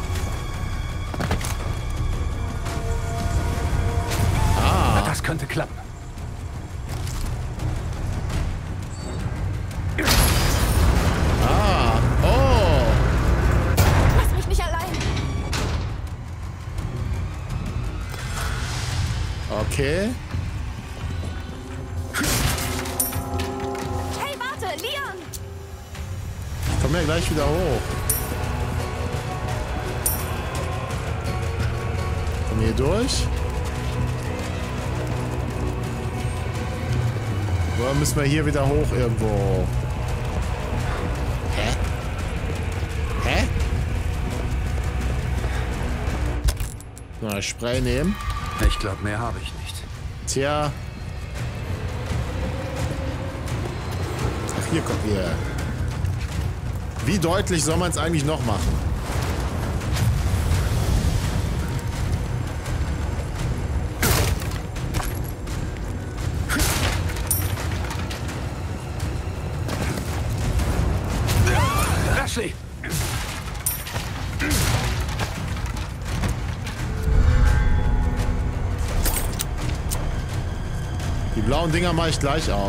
Ah. Das könnte klappen. Ah. Oh. Lass mich nicht allein. Okay. Hey, warte, Leon! Ich komme ja gleich wieder hoch. Komm hier durch. Oder müssen wir hier wieder hoch irgendwo? Hä? Hä? Mal Spray nehmen. Ich glaube, mehr habe ich nicht. Tja. Ach, hier kommt ihr. Wie deutlich soll man es eigentlich noch machen? Ashley! Die blauen Dinger mache ich gleich auf.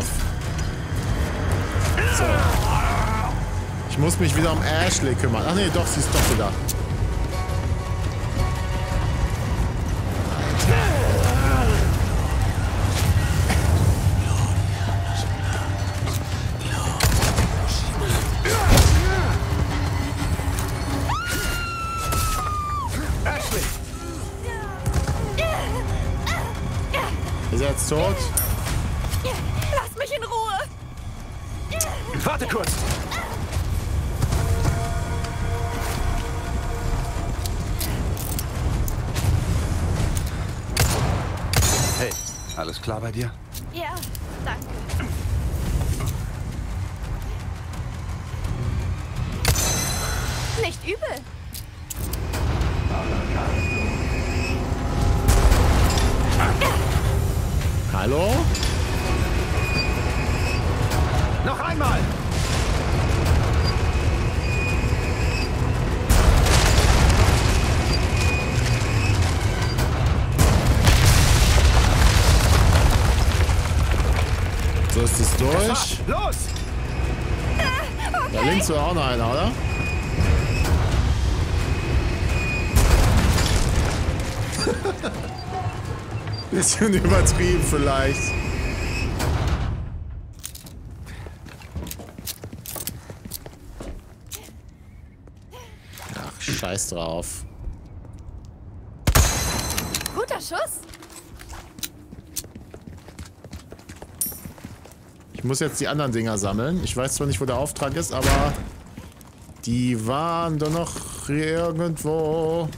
So. Ich muss mich wieder um Ashley kümmern. Ach nee, doch, sie ist doch wieder. Ashley! Ist er jetzt tot? Lass mich in Ruhe! Warte kurz! Hey, alles klar bei dir? Ja, danke. Nicht übel. Hallo? Noch einmal! So ist es durch. Los! Da links war auch noch einer, oder? Bisschen übertrieben vielleicht. Ach, scheiß drauf. Guter Schuss. Ich muss jetzt die anderen Dinger sammeln. Ich weiß zwar nicht, wo der Auftrag ist, aber die waren doch noch irgendwo.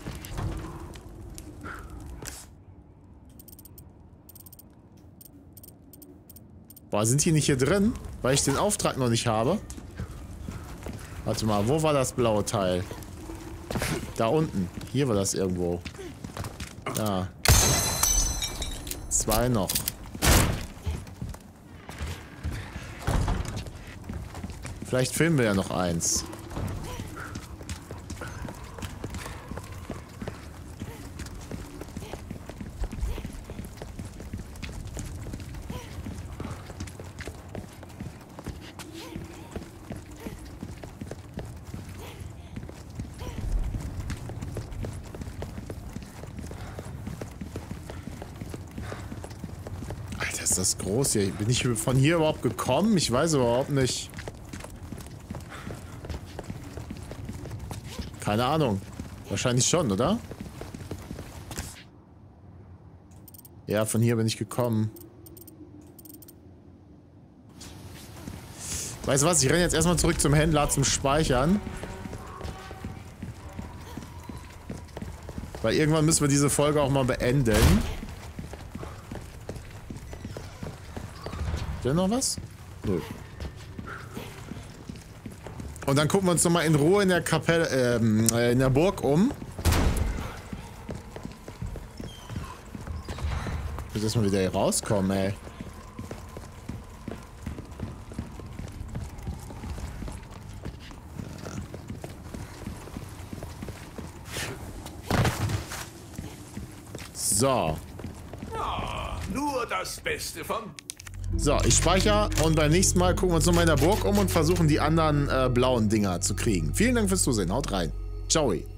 Boah, sind die nicht hier drin? Weil ich den Auftrag noch nicht habe. Warte mal, wo war das blaue Teil? Da unten. Hier war das irgendwo. Da. Zwei noch. Vielleicht filmen wir ja noch eins. Alter, ist das groß hier. Bin ich von hier überhaupt gekommen? Ich weiß überhaupt nicht. Keine Ahnung. Wahrscheinlich schon, oder? Ja, von hier bin ich gekommen. Weißt du was? Ich renne jetzt erstmal zurück zum Händler zum Speichern. Weil irgendwann müssen wir diese Folge auch mal beenden. Ist denn noch was? Nö. Und dann gucken wir uns nochmal in Ruhe in der Kapelle, ähm, äh, in der Burg um. Ich muss erstmal wieder hier rauskommen, ey. So. Ah, nur das Beste vom... So, ich speichere und beim nächsten Mal gucken wir uns nochmal in der Burg um und versuchen die anderen äh, blauen Dinger zu kriegen. Vielen Dank fürs Zusehen. Haut rein. Ciao.